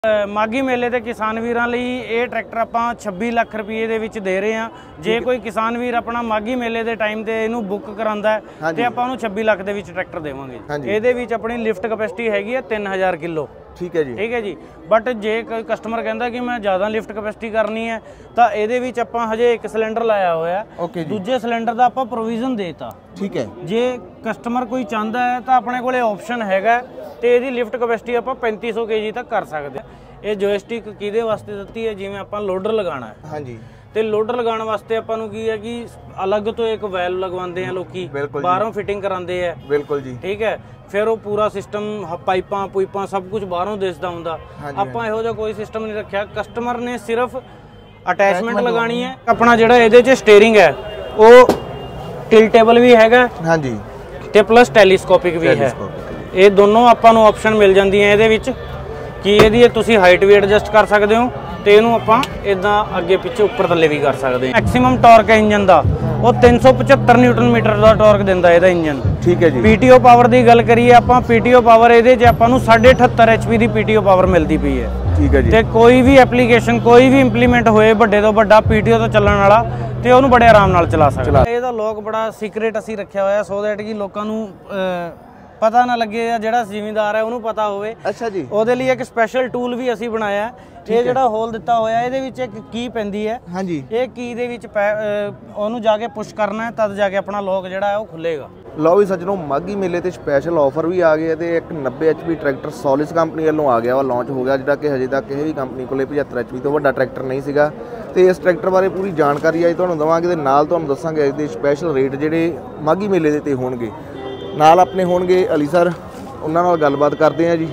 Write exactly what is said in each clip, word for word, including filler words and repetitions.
ਮਾਗੀ ਮੇਲੇ ਤੇ ਕਿਸਾਨ ਵੀਰਾਂ ਲਈ ਇਹ ਟਰੈਕਟਰ ਆਪਾਂ ਛੱਬੀ ਲੱਖ ਰੁਪਏ ਦੇ ਵਿੱਚ ਦੇ ਰਹੇ ਹਾਂ। ਜੇ ਕੋਈ ਕਿਸਾਨ ਵੀਰ ਆਪਣਾ ਮਾਗੀ ਮੇਲੇ ਦੇ ਟਾਈਮ ਤੇ ਇਹਨੂੰ ਬੁੱਕ ਕਰਾਂਦਾ ਹੈ ਤੇ ਆਪਾਂ ਉਹਨੂੰ ਛੱਬੀ ਲੱਖ ਦੇ ਵਿੱਚ ਟਰੈਕਟਰ ਦੇਵਾਂਗੇ। ਇਹਦੇ ਵਿੱਚ ਆਪਣੀ ਲਿਫਟ ਕੈਪੈਸਿਟੀ ਹੈਗੀ ਹੈ ਤਿੰਨ ਹਜ਼ਾਰ ਕਿਲੋ। ਠੀਕ है जी ठीक है जी। बट जे कोई कस्टमर कहता कि मैं ज़्यादा लिफ्ट कैपेसिटी करनी है तो ये ਆਪਾਂ ਹਜੇ ਇੱਕ ਸਿਲੰਡਰ ਲਾਇਆ ਹੋਇਆ, ਦੂਜੇ ਸਿਲੰਡਰ ਦਾ ਆਪਾਂ ਪ੍ਰੋਵੀਜ਼ਨ ਦੇਤਾ। ਠੀਕ ਹੈ। ਜੇ ਕਸਟਮਰ ਕੋਈ ਚਾਹੁੰਦਾ ਹੈ ਤਾਂ ਆਪਣੇ ਕੋਲੇ ਆਪਸ਼ਨ ਹੈਗਾ ਤੇ ਇਹਦੀ ਲਿਫਟ ਕੈਪੈਸਿਟੀ ਆਪਾਂ ਪੈਂਤੀ ਸੌ ਕੇਜੀ ਤੱਕ ਕਰ ਸਕਦੇ ਹਾਂ। ਇਹ ਜੋਇਸਟਿਕ ਕਿਹਦੇ ਵਾਸਤੇ ਦਿੱਤੀ ਹੈ? ਜਿਵੇਂ ਆਪਾਂ ਲੋਡਰ ਲਗਾਉਣਾ ਹੈ ਹਾਂਜੀ ਤੇ ਲੋਡਰ ਲਗਾਉਣ ਵਾਸਤੇ ਆਪਾਂ ਨੂੰ ਕੀ ਹੈ ਕਿ ਅਲੱਗ ਤੋਂ ਇੱਕ ਵੈਲਵ ਲਗਵਾਉਂਦੇ ਆ ਲੋਕੀ, ਬਾਹਰੋਂ ਫਿਟਿੰਗ ਕਰਾਉਂਦੇ ਆ। ਬਿਲਕੁਲ ਜੀ। ਠੀਕ ਹੈ। ਫਿਰ ਉਹ ਪੂਰਾ ਸਿਸਟਮ ਪਾਈਪਾਂ ਪੁਈਪਾਂ ਸਭ ਕੁਝ ਬਾਹਰੋਂ ਦਿਸਦਾ ਹੁੰਦਾ। ਆਪਾਂ ਇਹੋ ਜਿਹਾ ਕੋਈ ਸਿਸਟਮ ਨਹੀਂ ਰੱਖਿਆ। ਕਸਟਮਰ ਨੇ ਸਿਰਫ ਅਟੈਚਮੈਂਟ ਲਗਾਣੀ ਹੈ। ਆਪਣਾ ਜਿਹੜਾ ਇਹਦੇ 'ਚ ਸਟੀਅਰਿੰਗ ਹੈ ਉਹ ਟਿਲਟੇਬਲ ਵੀ ਹੈਗਾ ਹਾਂਜੀ ਤੇ ਪਲੱਸ ਟੈਲੀਸਕੋਪਿਕ ਵੀ ਹੈ। ਇਹ ਦੋਨੋਂ ਆਪਾਂ ਨੂੰ ਆਪਸ਼ਨ ਮਿਲ ਜਾਂਦੀਆਂ ਇਹਦੇ ਵਿੱਚ ਕਿ ਇਹਦੀ ਤੁਸੀਂ ਹਾਈਟ ਵੀ ਐਡਜਸਟ ਕਰ ਸਕਦੇ ਹੋ ਤੇ ਇਹਨੂੰ ਆਪਾਂ ਇਦਾਂ ਅੱਗੇ ਪਿੱਛੇ ਉੱਪਰ ਥੱਲੇ ਵੀ ਕਰ ਸਕਦੇ ਹਾਂ। ਮੈਕਸਿਮਮ ਟਾਰਕ ਹੈ ਇੰਜਨ ਦਾ ਉਹ ਤਿੰਨ ਸੌ ਪਚੱਤਰ ਨਿਊਟਨ ਮੀਟਰ ਦਾ ਟਾਰਕ ਦਿੰਦਾ ਇਹਦਾ ਇੰਜਨ। ਠੀਕ ਹੈ ਜੀ। ਪੀਟੀਓ ਪਾਵਰ ਦੀ ਗੱਲ ਕਰੀਏ ਆਪਾਂ, ਪੀਟੀਓ ਪਾਵਰ ਇਹਦੇ 'ਚ ਆਪਾਂ ਨੂੰ ਸਾਢੇ ਅਠੱਤਰ ਐਚਪੀ ਦੀ ਪੀਟੀਓ ਪਾਵਰ ਮਿਲਦੀ ਪਈ ਹੈ। ਠੀਕ ਹੈ ਜੀ। ਤੇ ਕੋਈ ਵੀ ਐਪਲੀਕੇਸ਼ਨ ਕੋਈ ਵੀ ਇੰਪਲੀਮੈਂਟ ਹੋਏ ਵੱਡੇ ਤੋਂ ਵੱਡਾ ਪੀਟੀਓ ਤੋਂ ਚੱਲਣ ਵਾਲਾ ਤੇ ਉਹਨੂੰ ਬੜੇ ਆਰਾਮ ਨਾਲ ਚਲਾ ਸਕਦਾ। ਇਹਦਾ ਲੋਕ ਬੜਾ ਸੀਕ੍ਰੇਟ ਅਸੀਂ ਰੱਖਿਆ ਹੋਇਆ ਸੋ ਦੈਟ ਕਿ ਲੋਕਾਂ ਨੂੰ ਪਤਾ ਨਾ ਲੱਗੇ ਜਾਂ ਜਿਹੜਾ ਜ਼ਿਮੀਂਦਾਰ ਹੈ ਉਹਨੂੰ ਪਤਾ ਹੋਵੇ। ਅੱਛਾ ਜੀ। ਉਹਦੇ ਲਈ ਇੱਕ ਸਪੈਸ਼ਲ ਟੂਲ ਵੀ ਅਸੀਂ ਬਣਾਇਆ। ਇਹ ਜਿਹੜਾ ਹੋਲ ਦਿੱਤਾ ਹੋਇਆ ਇਹਦੇ ਵਿੱਚ ਇੱਕ ਕੀ ਪੈਂਦੀ ਹੈ ਹਾਂਜੀ। ਇਹ ਕੀ ਦੇ ਵਿੱਚ ਉਹਨੂੰ ਜਾ ਕੇ ਪੁਸ਼ ਕਰਨਾ ਹੈ ਤਦ ਜਾ ਕੇ ਆਪਣਾ ਲੋਕ ਜਿਹੜਾ ਹੈ ਉਹ ਖੁੱਲੇਗਾ। ਲਓ ਵੀ ਸੱਜਣੋ, ਮਾਗੀ ਮੇਲੇ ਤੇ ਸਪੈਸ਼ਲ ਆਫਰ ਵੀ ਆ ਗਏ ਤੇ ਇੱਕ ਨੱਬੇ ਐਚਪੀ ਟਰੈਕਟਰ ਸੋਲਿਸ ਕੰਪਨੀ ਵੱਲੋਂ ਆ ਗਿਆ ਵਾ, ਲਾਂਚ ਹੋ ਗਿਆ, ਜਿਹੜਾ ਕਿ ਹਜੇ ਤੱਕ ਕਿਸੇ ਵੀ ਕੰਪਨੀ ਕੋਲੇ ਪਝੱਤਰ ਐਚਪੀ ਤੋਂ ਵੱਡਾ ਟਰੈਕਟਰ ਨਹੀਂ ਸੀਗਾ। ਤੇ ਇਸ ਟਰੈਕਟਰ ਬਾਰੇ ਪੂਰੀ ਜਾਣਕਾਰੀ ਅੱਜ ਤੁਹਾਨੂੰ ਦਵਾਂਗੇ ਤੇ ਨਾਲ ਤੁਹਾਨੂੰ ਦੱਸਾਂਗੇ ਅੱਜ ਦੇ ਸਪੈਸ਼ਲ ਰੇਟ ਜਿਹੜੇ ਮਾਗੀ ਮੇਲੇ ਦੇ ਤੇ ਹੋਣਗੇ। ਨਾਲ ਆਪਣੇ ਹੋਣਗੇ ਅਲੀ ਸਰ, ਉਹਨਾਂ ਨਾਲ ਗੱਲਬਾਤ ਕਰਦੇ ਹਾਂ ਜੀ।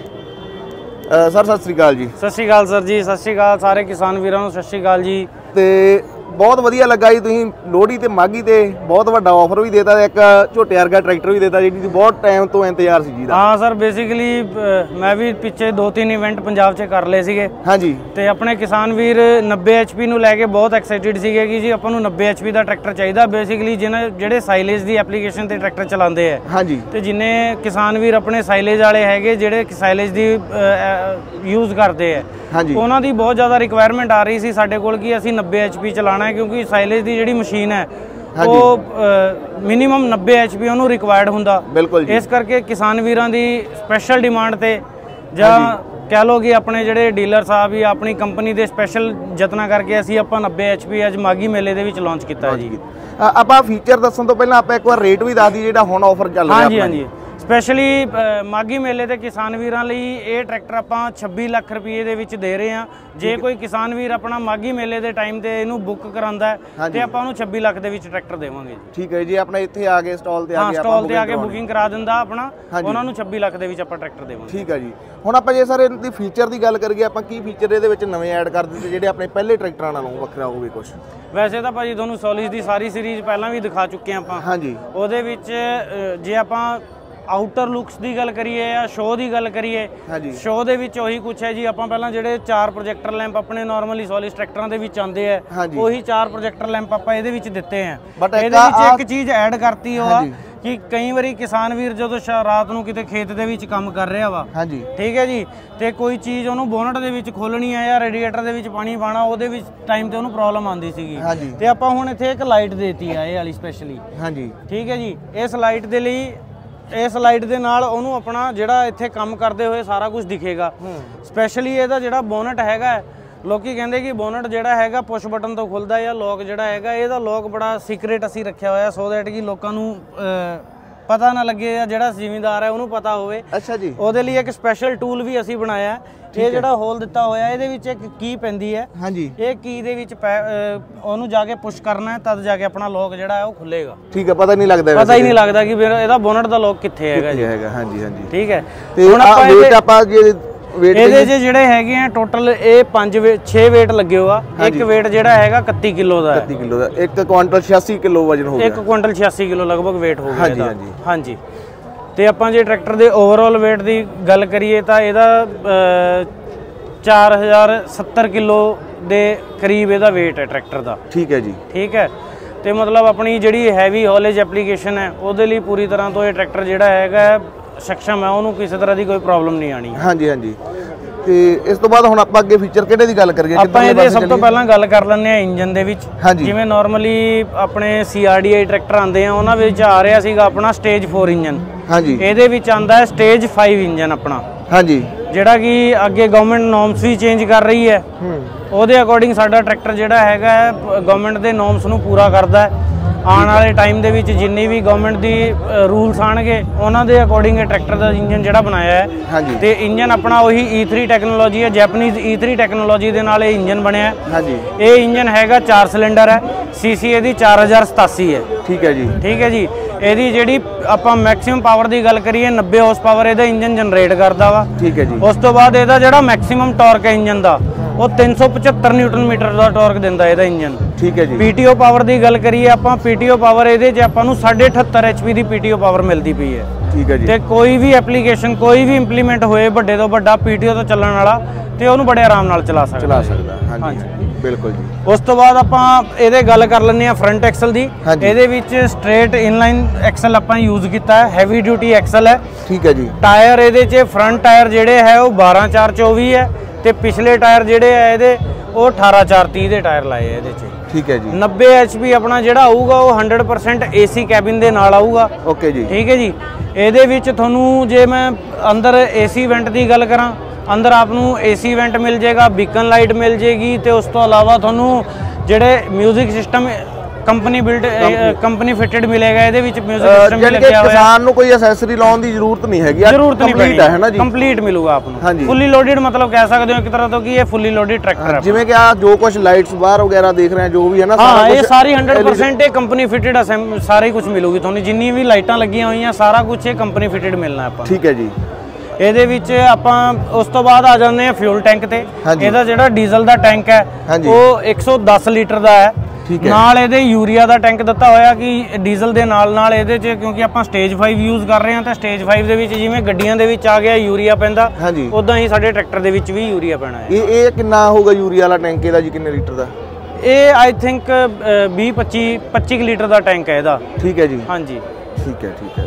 ਸਰ ਸਤਿ ਸ੍ਰੀ ਅਕਾਲ ਜੀ। ਸਤਿ ਸ੍ਰੀ ਅਕਾਲ ਸਰ ਜੀ। ਸਤਿ ਸ੍ਰੀ ਅਕਾਲ ਸਾਰੇ ਕਿਸਾਨ ਵੀਰਾਂ ਨੂੰ। ਸਤਿ ਸ੍ਰੀ ਅਕਾਲ ਜੀ। ਤੇ ਬਹੁਤ ਵਧੀਆ ਲੱਗਾ ਜੀ, ਤੁਸੀਂ ਲੋਹੜੀ ਤੇ ਮਾਗੀ ਤੇ ਬਹੁਤ ਵੱਡਾ ਆਫਰ ਵੀ ਦੇਤਾ, ਇੱਕ ਝੋਟੇ ਵਰਗਾ ਟਰੈਕਟਰ ਵੀ ਦੇਤਾ ਜਿਹੜੀ ਬਹੁਤ ਟਾਈਮ ਤੋਂ ਇੰਤਜ਼ਾਰ ਸੀ ਜੀ ਦਾ। ਹਾਂ ਸਰ, ਬੇਸਿਕਲੀ ਮੈਂ ਵੀ ਪਿੱਛੇ ਦੋ ਤਿੰਨ ਇਵੈਂਟ ਪੰਜਾਬ 'ਚ ਕਰ ਲਏ ਸੀਗੇ ਹਾਂਜੀ। ਤੇ ਆਪਣੇ ਕਿਸਾਨ ਵੀਰ ਨੱਬੇ ਐਚਪੀ ਨੂੰ ਲੈ ਕੇ ਬਹੁਤ ਐਕਸਾਈਟਿਡ ਸੀਗੇ ਕਿ ਜੀ ਆਪਾਂ ਨੂੰ ਨੱਬੇ ਐਚਪੀ ਦਾ ਟਰੈਕਟਰ ਚਾਹੀਦਾ। ਬੇਸਿਕਲੀ ਜਿਹਨਾਂ ਜਿਹੜੇ ਸਾਈਲੇਜ ਦੀ ਐਪਲੀਕੇਸ਼ਨ ਤੇ ਟਰੈਕਟਰ ਚਲਾਉਂਦੇ ਆ ਹਾਂਜੀ, ਤੇ ਜਿੰਨੇ ਕਿਸਾਨ ਵੀਰ ਆਪਣੇ ਸਾਈਲੇਜ ਵਾਲੇ ਹੈਗੇ ਜਿਹੜੇ ਸਾਈਲੇਜ ਦੀ ਯੂਜ਼ ਕਰਦੇ ਆ ਹਾਂਜੀ, ਉਹਨਾਂ ਦੀ ਬਹੁਤ ਜ਼ਿਆਦਾ ਰਿਕੁਆਇਰਮੈਂਟ ਆ ਰਹੀ ਸੀ ਸਾਡੇ ਕੋਲ ਕਿ ਅਸੀਂ ਨੱਬੇ ਐਚਪੀ ਚਲਾਉਣਾ ਹੈ, ਕਿਉਂਕਿ ਸਾਈਲੇਜ ਦੀ ਜਿਹੜੀ ਮਸ਼ੀਨ ਹੈ ਉਹ ਮਿਨੀਮਮ ਨੱਬੇ ਐਚਪੀ ਉਹਨੂੰ ਰਿਕੁਆਇਰਡ ਹੁੰਦਾ। ਇਸ ਕਰਕੇ ਕਿਸਾਨ ਵੀਰਾਂ ਦੀ ਸਪੈਸ਼ਲ ਡਿਮਾਂਡ ਤੇ ਜਾਂ ਕਹਿ ਲਓ ਕਿ ਆਪਣੇ ਜਿਹੜੇ ਡੀਲਰ ਸਾਹਿਬ ਜਾਂ ਆਪਣੀ ਕੰਪਨੀ ਦੇ ਸਪੈਸ਼ਲ ਯਤਨਾਂ ਕਰਕੇ ਅਸੀਂ ਆਪਾਂ ਨੱਬੇ ਐਚਪੀ ਅੱਜ ਮਾਗੀ ਮੇਲੇ ਦੇ ਵਿੱਚ ਲਾਂਚ ਕੀਤਾ ਜੀ। ਆਪਾਂ ਫੀਚਰ ਦੱਸਣ ਤੋਂ ਪਹਿਲਾਂ ਆਪਾਂ ਇੱਕ ਵਾਰ ਰੇਟ ਵੀ ਦੱਸ ਦਈਏ ਜਿਹੜਾ ਹੁਣ ਆਫਰ ਚੱਲ ਰਿਹਾ। ਹਾਂਜੀ ਹਾਂਜੀ। ਸਪੈਸ਼ਲੀ ਮਾਗੀ ਮੇਲੇ ਤੇ ਕਿਸਾਨ ਵੀਰਾਂ ਲਈ ਇਹ ਟਰੈਕਟਰ ਆਪਾਂ ਛੱਬੀ ਲੱਖ ਰੁਪਏ ਦੇ ਵਿੱਚ ਦੇ ਰਹੇ ਹਾਂ। ਜੇ ਕੋਈ ਕਿਸਾਨ ਵੀਰ ਆਪਣਾ ਮਾਗੀ ਮੇਲੇ ਦੇ ਟਾਈਮ ਤੇ ਇਹਨੂੰ ਬੁੱਕ ਕਰਾਂਦਾ ਹੈ ਤੇ ਆਪਾਂ ਉਹਨੂੰ ਛੱਬੀ ਲੱਖ ਦੇ ਵਿੱਚ ਟਰੈਕਟਰ ਦੇਵਾਂਗੇ ਜੀ। ਠੀਕ ਹੈ ਜੀ। ਆਪਣੇ ਇੱਥੇ ਆ ਕੇ ਸਟਾਲ ਤੇ ਆ ਕੇ ਸਟਾਲ ਤੇ ਆ ਕੇ ਬੁਕਿੰਗ ਕਰਾ ਦਿੰਦਾ ਆਪਣਾ, ਉਹਨਾਂ ਨੂੰ ਛੱਬੀ ਲੱਖ ਦੇ ਵਿੱਚ ਆਪਾਂ ਟਰੈਕਟਰ ਦੇਵਾਂਗੇ। ਠੀਕ ਹੈ ਜੀ। ਹੁਣ ਆਪਾਂ ਜੇ ਸਰ ਇਹਦੀ ਫੀਚਰ ਦੀ ਗੱਲ ਕਰੀਏ, ਆਪਾਂ ਕੀ ਫੀਚਰ ਇਹਦੇ ਵਿੱਚ ਨਵੇਂ ਐਡ ਕਰ ਦਿੱਤੇ ਜਿਹੜੇ ਆਪਣੇ ਪਹਿਲੇ ਟਰੈਕਟਰਾਂ ਨਾਲੋਂ ਵੱਖਰਾ ਹੋਵੇ ਕੁਝ? ਵੈਸੇ ਤਾਂ ਭਾਜੀ ਤੁਹਾਨੂੰ ਸੋਲਿਸ ਦੀ ਸਾਰੀ ਸੀਰੀਜ਼ ਪਹਿਲਾਂ ਵੀ ਦਿਖਾ ਚੁੱਕੇ ਆਪਾਂ ਹਾਂਜੀ। ਉਹਦੇ ਵਿੱਚ ਜੇ ਆਪਾਂ ਆਊਟਰ ਲੁੱਕਸ ਦੀ ਗੱਲ ਕਰੀਏ ਜਾਂ ਸ਼ੋਅ ਦੀ ਗੱਲ ਕਰੀਏ, ਸ਼ੋਅ ਦੇ ਵਿੱਚ ਉਹੀ ਕੁਛ ਹੈ ਜੀ। ਆਪਾਂ ਪਹਿਲਾਂ ਜਿਹੜੇ ਚਾਰ ਪ੍ਰੋਜੈਕਟਰ ਲੈਂਪ ਆਪਣੇ ਨਾਰਮਲੀ ਸੋਲਿਸ ਟਰੈਕਟਰਾਂ ਦੇ ਵਿੱਚ ਆਉਂਦੇ ਆ, ਉਹੀ ਚਾਰ ਪ੍ਰੋਜੈਕਟਰ ਲੈਂਪ ਆਪਾਂ ਇਹਦੇ ਵਿੱਚ ਦਿੱਤੇ ਆ। ਇਹਦੇ ਵਿੱਚ ਇੱਕ ਚੀਜ਼ ਐਡ ਕਰਤੀ ਉਹ ਆ ਕਿ ਕਈ ਵਾਰੀ ਕਿਸਾਨ ਵੀਰ ਜਦੋਂ ਰਾਤ ਨੂੰ ਕਿਤੇ ਖੇਤ ਦੇ ਵਿੱਚ ਕੰਮ ਕਰ ਰਿਹਾ ਵਾ ਹਾਂਜੀ, ਠੀਕ ਹੈ ਜੀ, ਤੇ ਕੋਈ ਚੀਜ਼ ਉਹਨੂੰ ਬੋਨਟ ਦੇ ਵਿੱਚ ਖੋਲਣੀ ਆ ਜਾਂ ਰੇਡੀਏਟਰ ਦੇ ਵਿੱਚ ਪਾਣੀ ਪਾਣਾ, ਉਹਦੇ ਵਿੱਚ ਟਾਈਮ ਤੇ ਉਹਨੂੰ ਪ੍ਰੋਬਲਮ ਆਉਂਦੀ ਸੀਗੀ ਤੇ ਆਪਾਂ ਹੁਣ ਇੱਥੇ ਇੱਕ ਲਾਈਟ ਦੇਤੀ ਆ ਇਹ ਵਾਲੀ ਸਪੈਸ਼ਲੀ ਹਾਂਜੀ। ਠੀਕ ਹੈ ਜੀ। ਇਸ ਲਾਈਟ ਦੇ ਲਈ ਇਸ ਲਾਈਟ ਦੇ ਨਾਲ ਉਹਨੂੰ ਆਪਣਾ ਜਿਹੜਾ ਇੱਥੇ ਕੰਮ ਕਰਦੇ ਹੋਏ ਸਾਰਾ ਕੁਝ ਦਿਖੇਗਾ। ਸਪੈਸ਼ਲੀ ਇਹਦਾ ਜਿਹੜਾ ਬੋਨਟ ਹੈਗਾ, ਲੋਕੀ ਕਹਿੰਦੇ ਕਿ ਬੋਨਟ ਜਿਹੜਾ ਹੈਗਾ ਪੁਸ਼ ਬਟਨ ਤੋਂ ਖੁੱਲਦਾ ਜਾਂ ਲੋਕ ਜਿਹੜਾ ਹੈਗਾ, ਇਹਦਾ ਲੋਕ ਬੜਾ ਸੀਕ੍ਰੇਟ ਅਸੀਂ ਰੱਖਿਆ ਹੋਇਆ ਸੋ ਦੈਟ ਕਿ ਲੋਕਾਂ ਨੂੰ ਪਤਾ ਨਾ ਲੱਗੇ ਜਾਂ ਜਿਹੜਾ ਜ਼ਿਮੀਂਦਾਰ ਹੈ ਉਹਨੂੰ ਪਤਾ ਹੋਵੇ। ਅੱਛਾ ਜੀ। ਉਹਦੇ ਲਈ ਇੱਕ ਸਪੈਸ਼ਲ ਟੂਲ ਵੀ ਅਸੀਂ ਬਣਾਇਆ। ਇਹ ਜਿਹੜਾ ਹੋਲ ਦਿੱਤਾ ਹੋਇਆ ਇਹਦੇ ਵਿੱਚ ਇੱਕ ਕੀ ਪੈਂਦੀ ਹੈ ਹਾਂਜੀ, ਇਹ ਕੀ ਦੇ ਵਿੱਚ ਉਹਨੂੰ ਜਾ ਕੇ ਪੁਸ਼ ਕਰਨਾ ਹੈ ਤਦ ਜਾ ਕੇ ਆਪਣਾ ਲੋਕ ਜਿਹੜਾ ਹੈ ਉਹ ਖੁੱਲੇਗਾ। ਠੀਕ ਹੈ। ਪਤਾ ਨਹੀਂ ਲੱਗਦਾ ਪਤਾ ਹੀ ਨਹੀਂ ਲੱਗਦਾ ਕਿ ਇਹਦਾ ਬੋਨਟ ਦਾ ਲੋਕ ਕਿੱਥੇ ਹੈਗਾ ਜੀ। ਹਾਂਜੀ ਹਾਂਜੀ। ਠੀਕ ਹੈ। ਹੁਣ ਆਪਾਂ ਇਹਦੇ ਚ ਜਿਹੜੇ ਹੈਗੇ ਆ ਟੋਟਲ ਇਹ ਪੰਜ ਛੇ ਵੇਟ ਲੱਗੇ ਹੋਆ। ਇੱਕ ਵੇਟ ਜਿਹੜਾ ਹੈਗਾ ਇਕੱਤੀ ਕਿਲੋ ਦਾ ਹੈ। ਇਕੱਤੀ ਕਿਲੋ ਦਾ। ਇੱਕ ਕੁਆਂਟਲ ਛਿਆਸੀ ਕਿਲੋ ਵਜਨ ਹੋ ਗਿਆ। ਇੱਕ ਕੁਆਂਟਲ ਛਿਆਸੀ ਕਿਲੋ ਲਗਭਗ ਵੇਟ ਹੋ ਗਿਆ ਇਹਦਾ। ਹਾਂਜੀ ਹਾਂਜੀ। ਤੇ ਆਪਾਂ ਜੇ ਟਰੈਕਟਰ ਦੇ ਓਵਰਆਲ ਵੇਟ ਦੀ ਗੱਲ ਕਰੀਏ ਤਾਂ ਇਹਦਾ ਚਾਰ ਹਜ਼ਾਰ ਸੱਤਰ ਕਿਲੋ ਦੇ ਕਰੀਬ ਇਹਦਾ ਵੇਟ ਹੈ ਟਰੈਕਟਰ ਦਾ। ਠੀਕ ਹੈ ਜੀ। ਠੀਕ ਹੈ। ਤੇ ਮਤਲਬ ਆਪਣੀ ਜਿਹੜੀ ਹੈਵੀ ਹੌਲੇਜ ਐਪਲੀਕੇਸ਼ਨ ਹੈ ਉਹਦੇ ਲਈ ਪੂਰੀ ਤਰ੍ਹਾਂ ਤੋਂ ਇਹ ਟਰੈਕਟਰ ਜਿਹੜਾ ਹੈਗਾ ਸક્ષਮ ਹੈ, ਉਹਨੂੰ ਕਿਸੇ ਤਰ੍ਹਾਂ ਦੀ ਕੋਈ ਪ੍ਰੋਬਲਮ ਨਹੀਂ ਆਣੀ। ਹਾਂਜੀ ਹਾਂਜੀ। ਤੇ ਇਸ ਤੋਂ ਬਾਅਦ ਹੁਣ ਆਪਾਂ ਅੱਗੇ ਫੀਚਰ ਕਿਹੜੇ ਦੀ ਗੱਲ ਕਰੀਏ? ਆਪਾਂ ਇਹਦੇ ਸਭ ਤੋਂ ਪਹਿਲਾਂ ਗੱਲ ਕਰ ਲੈਂਦੇ ਆ ਇੰਜਨ ਦੇ ਵਿੱਚ। ਜਿਵੇਂ ਨਾਰਮਲੀ ਆਪਣੇ C R D I tractor ਆਉਂਦੇ ਆ, ਉਹਨਾਂ ਵਿੱਚ ਆ ਰਿਹਾ ਸੀਗਾ ਆਪਣਾ ਸਟੇਜ ਫੋਰ ਇੰਜਨ। ਹਾਂਜੀ, ਇਹਦੇ ਵਿੱਚ ਆਂਦਾ ਹੈ ਸਟੇਜ ਫਾਈਵ ਇੰਜਨ ਆਪਣਾ। ਹਾਂਜੀ, ਜਿਹੜਾ ਕਿ ਅੱਗੇ ਗਵਰਨਮੈਂਟ ਨੋਰਮਸ ਵੀ ਚੇਂਜ ਕਰ ਰਹੀ ਹੈ, ਉਹਦੇ ਅਕੋਰਡਿੰਗ ਸਾਡਾ ਟਰੈਕਟਰ ਜਿਹੜਾ ਹੈਗਾ ਗਵਰਨਮੈਂਟ ਦੇ ਨੋਰਮਸ ਨੂੰ ਪੂਰਾ ਕਰਦਾ ਹੈ। ਆਉਣ ਵਾਲੇ ਟਾਈਮ ਦੇ ਵਿੱਚ ਜਿੰਨੀ ਵੀ ਗਵਰਨਮੈਂਟ ਦੀ ਰੂਲਸ ਆਣਗੇ ਉਹਨਾਂ ਦੇ ਅਕੋਰਡਿੰਗ ਇਹ ਟਰੈਕਟਰ ਦਾ ਇੰਜਨ ਜਿਹੜਾ ਬਣਾਇਆ ਹੈ। ਤੇ ਇੰਜਨ ਆਪਣਾ ਉਹੀ ਈ ਥ੍ਰੀ ਟੈਕਨੋਲੋਜੀ ਹੈ, ਜੈਪਨੀਜ਼ ਈ ਥ੍ਰੀ ਟੈਕਨੋਲੋਜੀ ਦੇ ਨਾਲ ਇਹ ਇੰਜਨ ਬਣਿਆ। ਹਾਂਜੀ, ਇਹ ਇੰਜਨ ਹੈਗਾ ਚਾਰ ਸਿਲੰਡਰ ਹੈ, ਸੀਸੀ ਇਹਦੀ ਚਾਰ ਹਜ਼ਾਰ ਸਤਾਸੀ ਹੈ। ਠੀਕ ਹੈ ਜੀ। ਠੀਕ ਹੈ ਜੀ। ਇਹਦੀ ਜਿਹੜੀ ਆਪਾਂ ਮੈਕਸਿਮਮ ਪਾਵਰ ਦੀ ਗੱਲ ਕਰੀਏ ਨੱਬੇ ਹਾਰਸ ਪਾਵਰ ਇਹਦਾ ਇੰਜਨ ਜਨਰੇਟ ਕਰਦਾ ਵਾ। ਠੀਕ ਹੈ ਜੀ। ਉਸ ਤੋਂ ਬਾਅਦ ਇਹਦਾ ਜਿਹੜਾ ਮੈਕਸਿਮਮ ਟਾਰਕ ਹੈ ਇੰਜਨ ਦਾ ਉਹ ਤਿੰਨ ਸੌ ਪਝੱਤਰ ਨਿਊਟਨ ਮੀਟਰ ਦਾ ਟਾਰਕ ਦਿੰਦਾ ਇਹਦਾ ਇੰਜਨ। ਠੀਕ ਹੈ ਜੀ। ਪੀਟੀਓ ਪਾਵਰ ਦੀ ਗੱਲ ਕਰੀਏ ਆਪਾਂ, ਪੀਟੀਓ ਪਾਵਰ ਇਹਦੇ 'ਚ ਆਪਾਂ ਨੂੰ ਸਾਢੇ ਅਠੱਤਰ ਐਚਪੀ ਦੀ ਪੀਟੀਓ ਪਾਵਰ ਮਿਲਦੀ ਪਈ ਹੈ। ਠੀਕ ਹੈ ਜੀ। ਤੇ ਕੋਈ ਵੀ ਐਪਲੀਕੇਸ਼ਨ ਕੋਈ ਵੀ ਇੰਪਲੀਮੈਂਟ ਹੋਏ ਵੱਡੇ ਤੋਂ ਵੱਡਾ ਪੀਟੀਓ ਤੋਂ ਚੱਲਣ ਵਾਲਾ ਤੇ ਉਹਨੂੰ ਬੜੇ ਆਰਾਮ ਨਾਲ ਚਲਾ ਸਕਦਾ ਚਲਾ ਸਕਦਾ ਹਾਂਜੀ ਬਿਲਕੁਲ ਜੀ। ਉਸ ਤੋਂ ਬਾਅਦ ਆਪਾਂ ਇਹਦੇ ਗੱਲ ਕਰ ਲੈਂਦੇ ਆ ਫਰੰਟ ਐਕਸਲ ਦੀ। ਇਹਦੇ ਵਿੱਚ ਸਟ੍ਰੇਟ ਇਨਲਾਈਨ ਐਕਸਲ ਆਪਾਂ ਯੂਜ਼ ਕੀਤਾ ਹੈ, ਹੈਵੀ ਡਿਊਟੀ ਐਕਸਲ ਹੈ। ਠੀਕ ਹੈ ਜੀ। ਟਾਇਰ ਇਹਦੇ 'ਚ ਫਰੰਟ ਟਾਇਰ ਜਿਹੜੇ ਹੈ ਉਹ ਬਾਰਾਂ ਚਾਰ ਚੌਵੀ ਹੈ ਤੇ ਪਿਛਲੇ ਟਾਇਰ ਜਿਹੜੇ ਆ ਇਹਦੇ ਉਹ ਅਠਾਰਾਂ ਚਾਰ ਤੀਹ ਦੇ ਟਾਇਰ ਲਾਏ ਇਹਦੇ 'ਚ। ਠੀਕ ਹੈ ਜੀ। ਨੱਬੇ ਐਚਪੀ ਆਪਣਾ ਜਿਹੜਾ ਆਊਗਾ ਉਹ ਹੰਡਰਡ ਪਰਸੈਂਟ ਏਸੀ ਕੈਬਿਨ ਦੇ ਨਾਲ ਆਊਗਾ। ਓਕੇ ਜੀ। ਠੀਕ ਹੈ ਜੀ। ਇਹਦੇ ਵਿੱਚ ਤੁਹਾਨੂੰ ਜੇ ਮੈਂ ਅੰਦਰ ਏਸੀ ਵੈਂਟ ਦੀ ਗੱਲ ਕਰਾਂ, ਅੰਦਰ ਆਪ ਨੂੰ ਏਸੀ ਵੈਂਟ ਮਿਲ ਜਾਏਗਾ, ਬੀਕਨ ਲਾਈਟ ਮਿਲ ਜਾਏਗੀ ਤੇ ਉਸ ਤੋਂ ਇਲਾਵਾ ਤੁਹਾਨੂੰ ਜਿਹੜੇ music system company build company fitted ਮਿਲੇਗਾ। ਇਹਦੇ ਵਿੱਚ ਮਿਊਜ਼ਿਕ ਸਿਸਟਮ ਵੀ ਲੱਗਿਆ ਹੋਇਆ ਹੈ। ਕਿਸਾਨ ਨੂੰ ਕੋਈ ਐਕਸੈਸਰੀ ਲਾਉਣ ਦੀ ਜ਼ਰੂਰਤ ਨਹੀਂ ਹੈਗੀ, ਜ਼ਰੂਰਤ ਨਹੀਂ ਪੈਣੀ ਹੈ ਨਾ ਜੀ, ਕੰਪਲੀਟ ਮਿਲੂਗਾ ਆਪ ਨੂੰ। ਫੁੱਲੀ ਲੋਡਡ ਮਤਲਬ ਕਹਿ ਸਕਦੇ ਹੋ ਇੱਕ ਤਰ੍ਹਾਂ ਤੋਂ ਕਿ ਇਹ ਫੁੱਲੀ ਲੋਡਡ ਟਰੈਕਟਰ ਹੈ। ਜਿਵੇਂ ਕਿ ਆ ਜੋ ਕੁਝ ਲਾਈਟਸ ਬਾਹਰ ਵਗੈਰਾ ਦੇਖ ਰਹੇ ਆ ਜੋ ਵੀ ਹੈ ਨਾ, ਹਾਂ ਇਹ ਸਾਰੀ ਹੰਡਰਡ ਪਰਸੈਂਟ ਇਹ ਕੰਪਨੀ ਫਿਟਡ ਸਾਰੀ ਕੁਝ ਮਿਲੂਗੀ ਤੁਹਾਨੂੰ। ਜਿੰਨੀ ਵੀ ਲਾਈਟਾਂ ਲੱਗੀਆਂ ਹੋਈਆਂ ਸਾਰਾ ਕੁਝ ਇਹ ਕੰਪਨੀ ਫਿਟਡ ਮਿਲਣਾ ਆਪਾਂ। ਠੀਕ ਹੈ ਜੀ। ਇਹਦੇ ਵਿੱਚ ਆਪਾਂ ਉਸ ਤੋਂ ਬਾਅਦ ਆ ਜਾਂਦੇ ਆ ਫਿਊਲ ਟੈਂਕ ਤੇ। ਇਹਦਾ ਜਿਹੜਾ ਡੀਜ਼ਲ ਦਾ ਟੈਂਕ ਹੈ ਉਹ ਇੱਕ ਸੌ ਦਸ ਲੀਟਰ ਦਾ ਹੈ। ਨਾਲ ਇਹਦੇ ਯੂਰੀਆ ਦਾ ਟੈਂਕ ਦਿੱਤਾ ਹੋਇਆ ਕਿ ਡੀਜ਼ਲ ਦੇ ਨਾਲ ਨਾਲ ਇਹਦੇ 'ਚ ਕਿਉਂਕਿ ਆਪਾਂ ਸਟੇਜ ਫਾਈਵ ਯੂਜ਼ ਕਰ ਰਹੇ ਹਾਂ ਤਾਂ ਸਟੇਜ ਫਾਈਵ ਦੇ ਵਿੱਚ ਜਿਵੇਂ ਗੱਡੀਆਂ ਦੇ ਵਿੱਚ ਆ ਗਿਆ ਯੂਰੀਆ ਪੈਂਦਾ, ਉਦਾਂ ਹੀ ਸਾਡੇ ਟਰੈਕਟਰ ਦੇ ਵਿੱਚ ਵੀ ਯੂਰੀਆ ਪੈਣਾ ਹੈ। ਇਹ ਇਹ ਕਿੰਨਾ ਹੋਊਗਾ ਯੂਰੀਆ ਵਾਲਾ ਟੈਂਕ ਇਹਦਾ ਜੀ, ਕਿੰਨੇ ਲੀਟਰ ਦਾ? ਇਹ ਆਈ ਥਿੰਕ ਵੀਹ ਪੱਚੀ ਪੱਚੀ ਲੀਟਰ ਦਾ ਟੈਂਕ ਹੈ ਇਹਦਾ। ਠੀਕ ਹੈ ਜੀ। ਹਾਂਜੀ ਠੀਕ ਹੈ ਠੀਕ ਹੈ।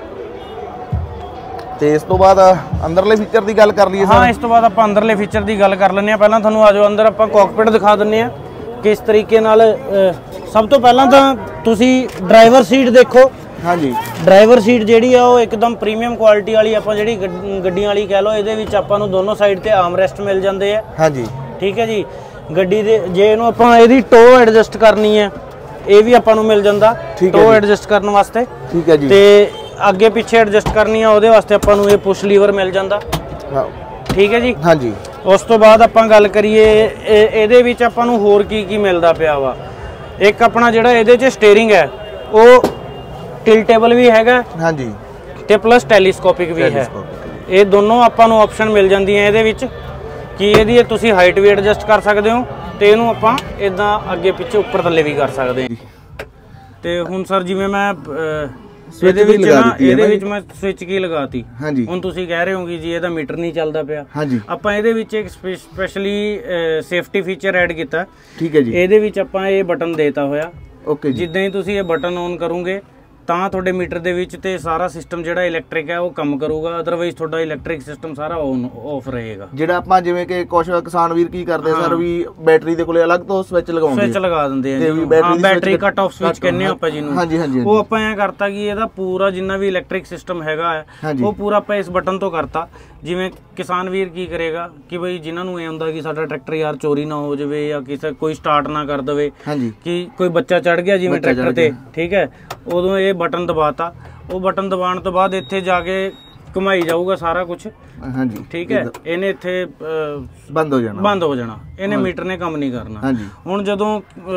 ਤੇ ਇਸ ਤੋਂ ਬਾਅਦ ਅੰਦਰਲੇ ਫੀਚਰ ਦੀ ਗੱਲ ਕਰ ਲਈਏ। ਹਾਂ ਇਸ ਤੋਂ ਬਾਅਦ ਆਪਾਂ ਅੰਦਰਲੇ ਫੀਚਰ ਦੀ ਗੱਲ ਕਰ ਲੈਂਦੇ ਹਾਂ। ਪਹਿਲਾਂ ਤੁਹਾਨੂੰ ਆਜੋ ਅੰਦਰ ਆਪਾਂ ਕਾਕਪਿਟ ਦਿਖਾ ਦਿੰਦੇ ਹਾਂ ਕਿਸ ਤਰੀਕੇ ਨਾਲ। ਸਭ ਤੋਂ ਪਹਿਲਾਂ ਤਾਂ ਤੁਸੀਂ ਡਰਾਈਵਰ ਸੀਟ ਦੇਖੋ। ਹਾਂਜੀ, ਡਰਾਈਵਰ ਸੀਟ ਜਿਹੜੀ ਆ ਉਹ ਇੱਕਦਮ ਪ੍ਰੀਮੀਅਮ ਕੁਆਲਿਟੀ ਵਾਲੀ ਆਪਾਂ ਜਿਹੜੀ ਗੱਡੀਆਂ ਵਾਲੀ ਕਹਿ ਲਓ। ਇਹਦੇ ਵਿੱਚ ਆਪਾਂ ਨੂੰ ਦੋਨੋਂ ਸਾਈਡ ਤੇ ਆਰਮ ਰੈਸਟ ਮਿਲ ਜਾਂਦੇ ਆ। ਹਾਂਜੀ ਠੀਕ ਹੈ ਜੀ। ਗੱਡੀ ਦੇ ਜੇ ਇਹਨੂੰ ਆਪਾਂ ਇਹਦੀ ਟੋ ਐਡਜਸਟ ਕਰਨੀ ਹੈ ਇਹ ਵੀ ਆਪਾਂ ਨੂੰ ਮਿਲ ਜਾਂਦਾ ਟੋ ਐਡਜਸਟ ਕਰਨ ਵਾਸਤੇ। ਠੀਕ ਹੈ ਜੀ। ਤੇ ਅੱਗੇ ਪਿੱਛੇ ਐਡਜਸਟ ਕਰਨੀ ਆ ਉਹਦੇ ਵਾਸਤੇ ਆਪਾਂ ਨੂੰ ਇਹ ਪੁਸ਼ ਲੀਵਰ ਮਿਲ ਜਾਂਦਾ। ਠੀਕ ਹੈ ਜੀ। ਹਾਂਜੀ। ਉਸ ਤੋਂ ਬਾਅਦ ਆਪਾਂ ਗੱਲ ਕਰੀਏ ਇਹਦੇ ਵਿੱਚ ਆਪਾਂ ਨੂੰ ਹੋਰ ਕੀ ਕੀ ਮਿਲਦਾ ਪਿਆ ਵਾ। ਇੱਕ ਆਪਣਾ ਜਿਹੜਾ ਇਹਦੇ 'ਚ ਸਟੀਅਰਿੰਗ ਹੈ ਉਹ ਟਿਲਟੇਬਲ ਵੀ ਹੈਗਾ। ਹਾਂਜੀ। ਤੇ ਪਲੱਸ ਟੈਲੀਸਕੋਪਿਕ ਵੀ ਹੈ। ਇਹ ਦੋਨੋਂ ਆਪਾਂ ਨੂੰ ਆਪਸ਼ਨ ਮਿਲ ਜਾਂਦੀਆਂ ਇਹਦੇ ਵਿੱਚ ਕਿ ਇਹਦੀ ਤੁਸੀਂ ਹਾਈਟ ਵੀ ਐਡਜਸਟ ਕਰ ਸਕਦੇ ਹੋ ਤੇ ਇਹਨੂੰ ਆਪਾਂ ਇਦਾਂ ਅੱਗੇ ਪਿੱਛੇ ਉੱਪਰ ਥੱਲੇ ਵੀ ਕਰ ਸਕਦੇ ਹਾਂ। ਤੇ ਹੁਣ ਸਰ ਜਿਵੇਂ ਮੈਂ ਇਹਦੇ ਵਿੱਚ ਨਾ ਇਹਦੇ ਵਿੱਚ ਮੈਂ ਸਵਿਚ ਕੀ ਲਗਾਤੀ। ਹਾਂਜੀ। ਹੁਣ ਤੁਸੀਂ ਕਹਿ ਰਹੇ ਹੋਗੇ ਜੀ ਇਹਦਾ ਮੀਟਰ ਨਹੀਂ ਚੱਲਦਾ ਪਿਆ। ਹਾਂਜੀ। ਆਪਾਂ ਇਹਦੇ ਵਿੱਚ ਇੱਕ ਸਪੈਸ਼ਲੀ ਸੇਫਟੀ ਫੀਚਰ ਐਡ ਕੀਤਾ। ਠੀਕ ਹੈ ਜੀ। ਇਹਦੇ ਵਿੱਚ ਆਪਾਂ ਇਹ ਬਟਨ ਦੇਤਾ ਹੋਇਆ। ਓਕੇ ਜੀ। ਜਿੱਦਾਂ ਹੀ ਤੁਸੀਂ ਇਹ ਬਟਨ ਔਨ ਕਰੋਗੇ ਤਾਂ ਤੁਹਾਡੇ ਮੀਟਰ ਦੇ ਵਿੱਚ ਤੇ ਸਾਰਾ ਸਿਸਟਮ ਜਿਹੜਾ ਇਲੈਕਟ੍ਰਿਕ ਹੈ ਉਹ ਕੰਮ ਕਰੂਗਾ, ਅਦਰਵਾਈਜ਼ ਤੁਹਾਡਾ ਇਲੈਕਟ੍ਰਿਕ ਸਿਸਟਮ ਸਾਰਾ ਔਨ ਆਫ ਰਹੇਗਾ। ਜਿਹੜਾ ਆਪਾਂ ਜਿਵੇਂ ਕਿ ਕੁਝ ਕਿਸਾਨ ਵੀਰ ਕੀ ਕਰਦੇ ਸਰ ਵੀ ਬੈਟਰੀ ਦੇ ਕੋਲੇ ਅਲੱਗ ਤੋਂ ਸਵਿਚ ਲਗਾਉਂਦੇ ਸਵਿਚ ਲਗਾ ਦਿੰਦੇ ਆ ਜੀ। ਹਾਂ ਬੈਟਰੀ ਕੱਟ ਆਫ ਸਵਿਚ ਕਹਿੰਦੇ ਆਪਾਂ ਜਿਹਨੂੰ। ਹਾਂਜੀ ਹਾਂਜੀ। ਉਹ ਆਪਾਂ ਐ ਕਰਤਾ ਕਿ ਇਹਦਾ ਪੂਰਾ ਜਿੰਨਾ ਵੀ ਇਲੈਕਟ੍ਰਿਕ ਸਿਸਟਮ ਹੈਗਾ ਹੈ ਉਹ ਪੂਰਾ ਆਪਾਂ ਇਸ ਬਟਨ ਤੋਂ ਕਰਤਾ। ਜਿਵੇਂ ਕਿਸਾਨ ਵੀਰ ਕੀ ਕਰੇਗਾ ਕਿ ਬਈ ਜਿਨ੍ਹਾਂ ਨੂੰ ਇਹ ਹੁੰਦਾ ਕਿ ਸਾਡਾ ਟਰੈਕਟਰ ਯਾਰ ਚੋਰੀ ਨਾ ਹੋ ਜਾਵੇ ਜਾਂ ਕਿਸੇ ਕੋਈ ਸਟਾਰਟ ਨਾ ਕਰ ਦੇਵੇ ਕਿ ਕੋਈ ਬੱਚਾ ਚੜ ਗਿਆ ਜਿਵੇਂ ਟਰੈਕਟਰ ਤੇ, ਠੀਕ ਹੈ, ਉਦੋਂ ਇਹ ਬਟਨ ਦਬਾਤਾ। ਉਹ ਬਟਨ ਦਬਾਉਣ ਤੋਂ ਬਾਅਦ ਇੱਥੇ ਜਾ ਕੇ ਘੁਮਾਈ ਜਾਊਗਾ ਸਾਰਾ ਕੁਝ। ਹਾਂਜੀ ਠੀਕ ਹੈ। ਇਹਨੇ ਇੱਥੇ ਬੰਦ ਹੋ ਜਾਣਾ ਬੰਦ ਹੋ ਜਾਣਾ ਇਹਨੇ ਮੀਟਰ ਨੇ ਕੰਮ ਨਹੀਂ ਕਰਨਾ। ਹੁਣ ਜਦੋਂ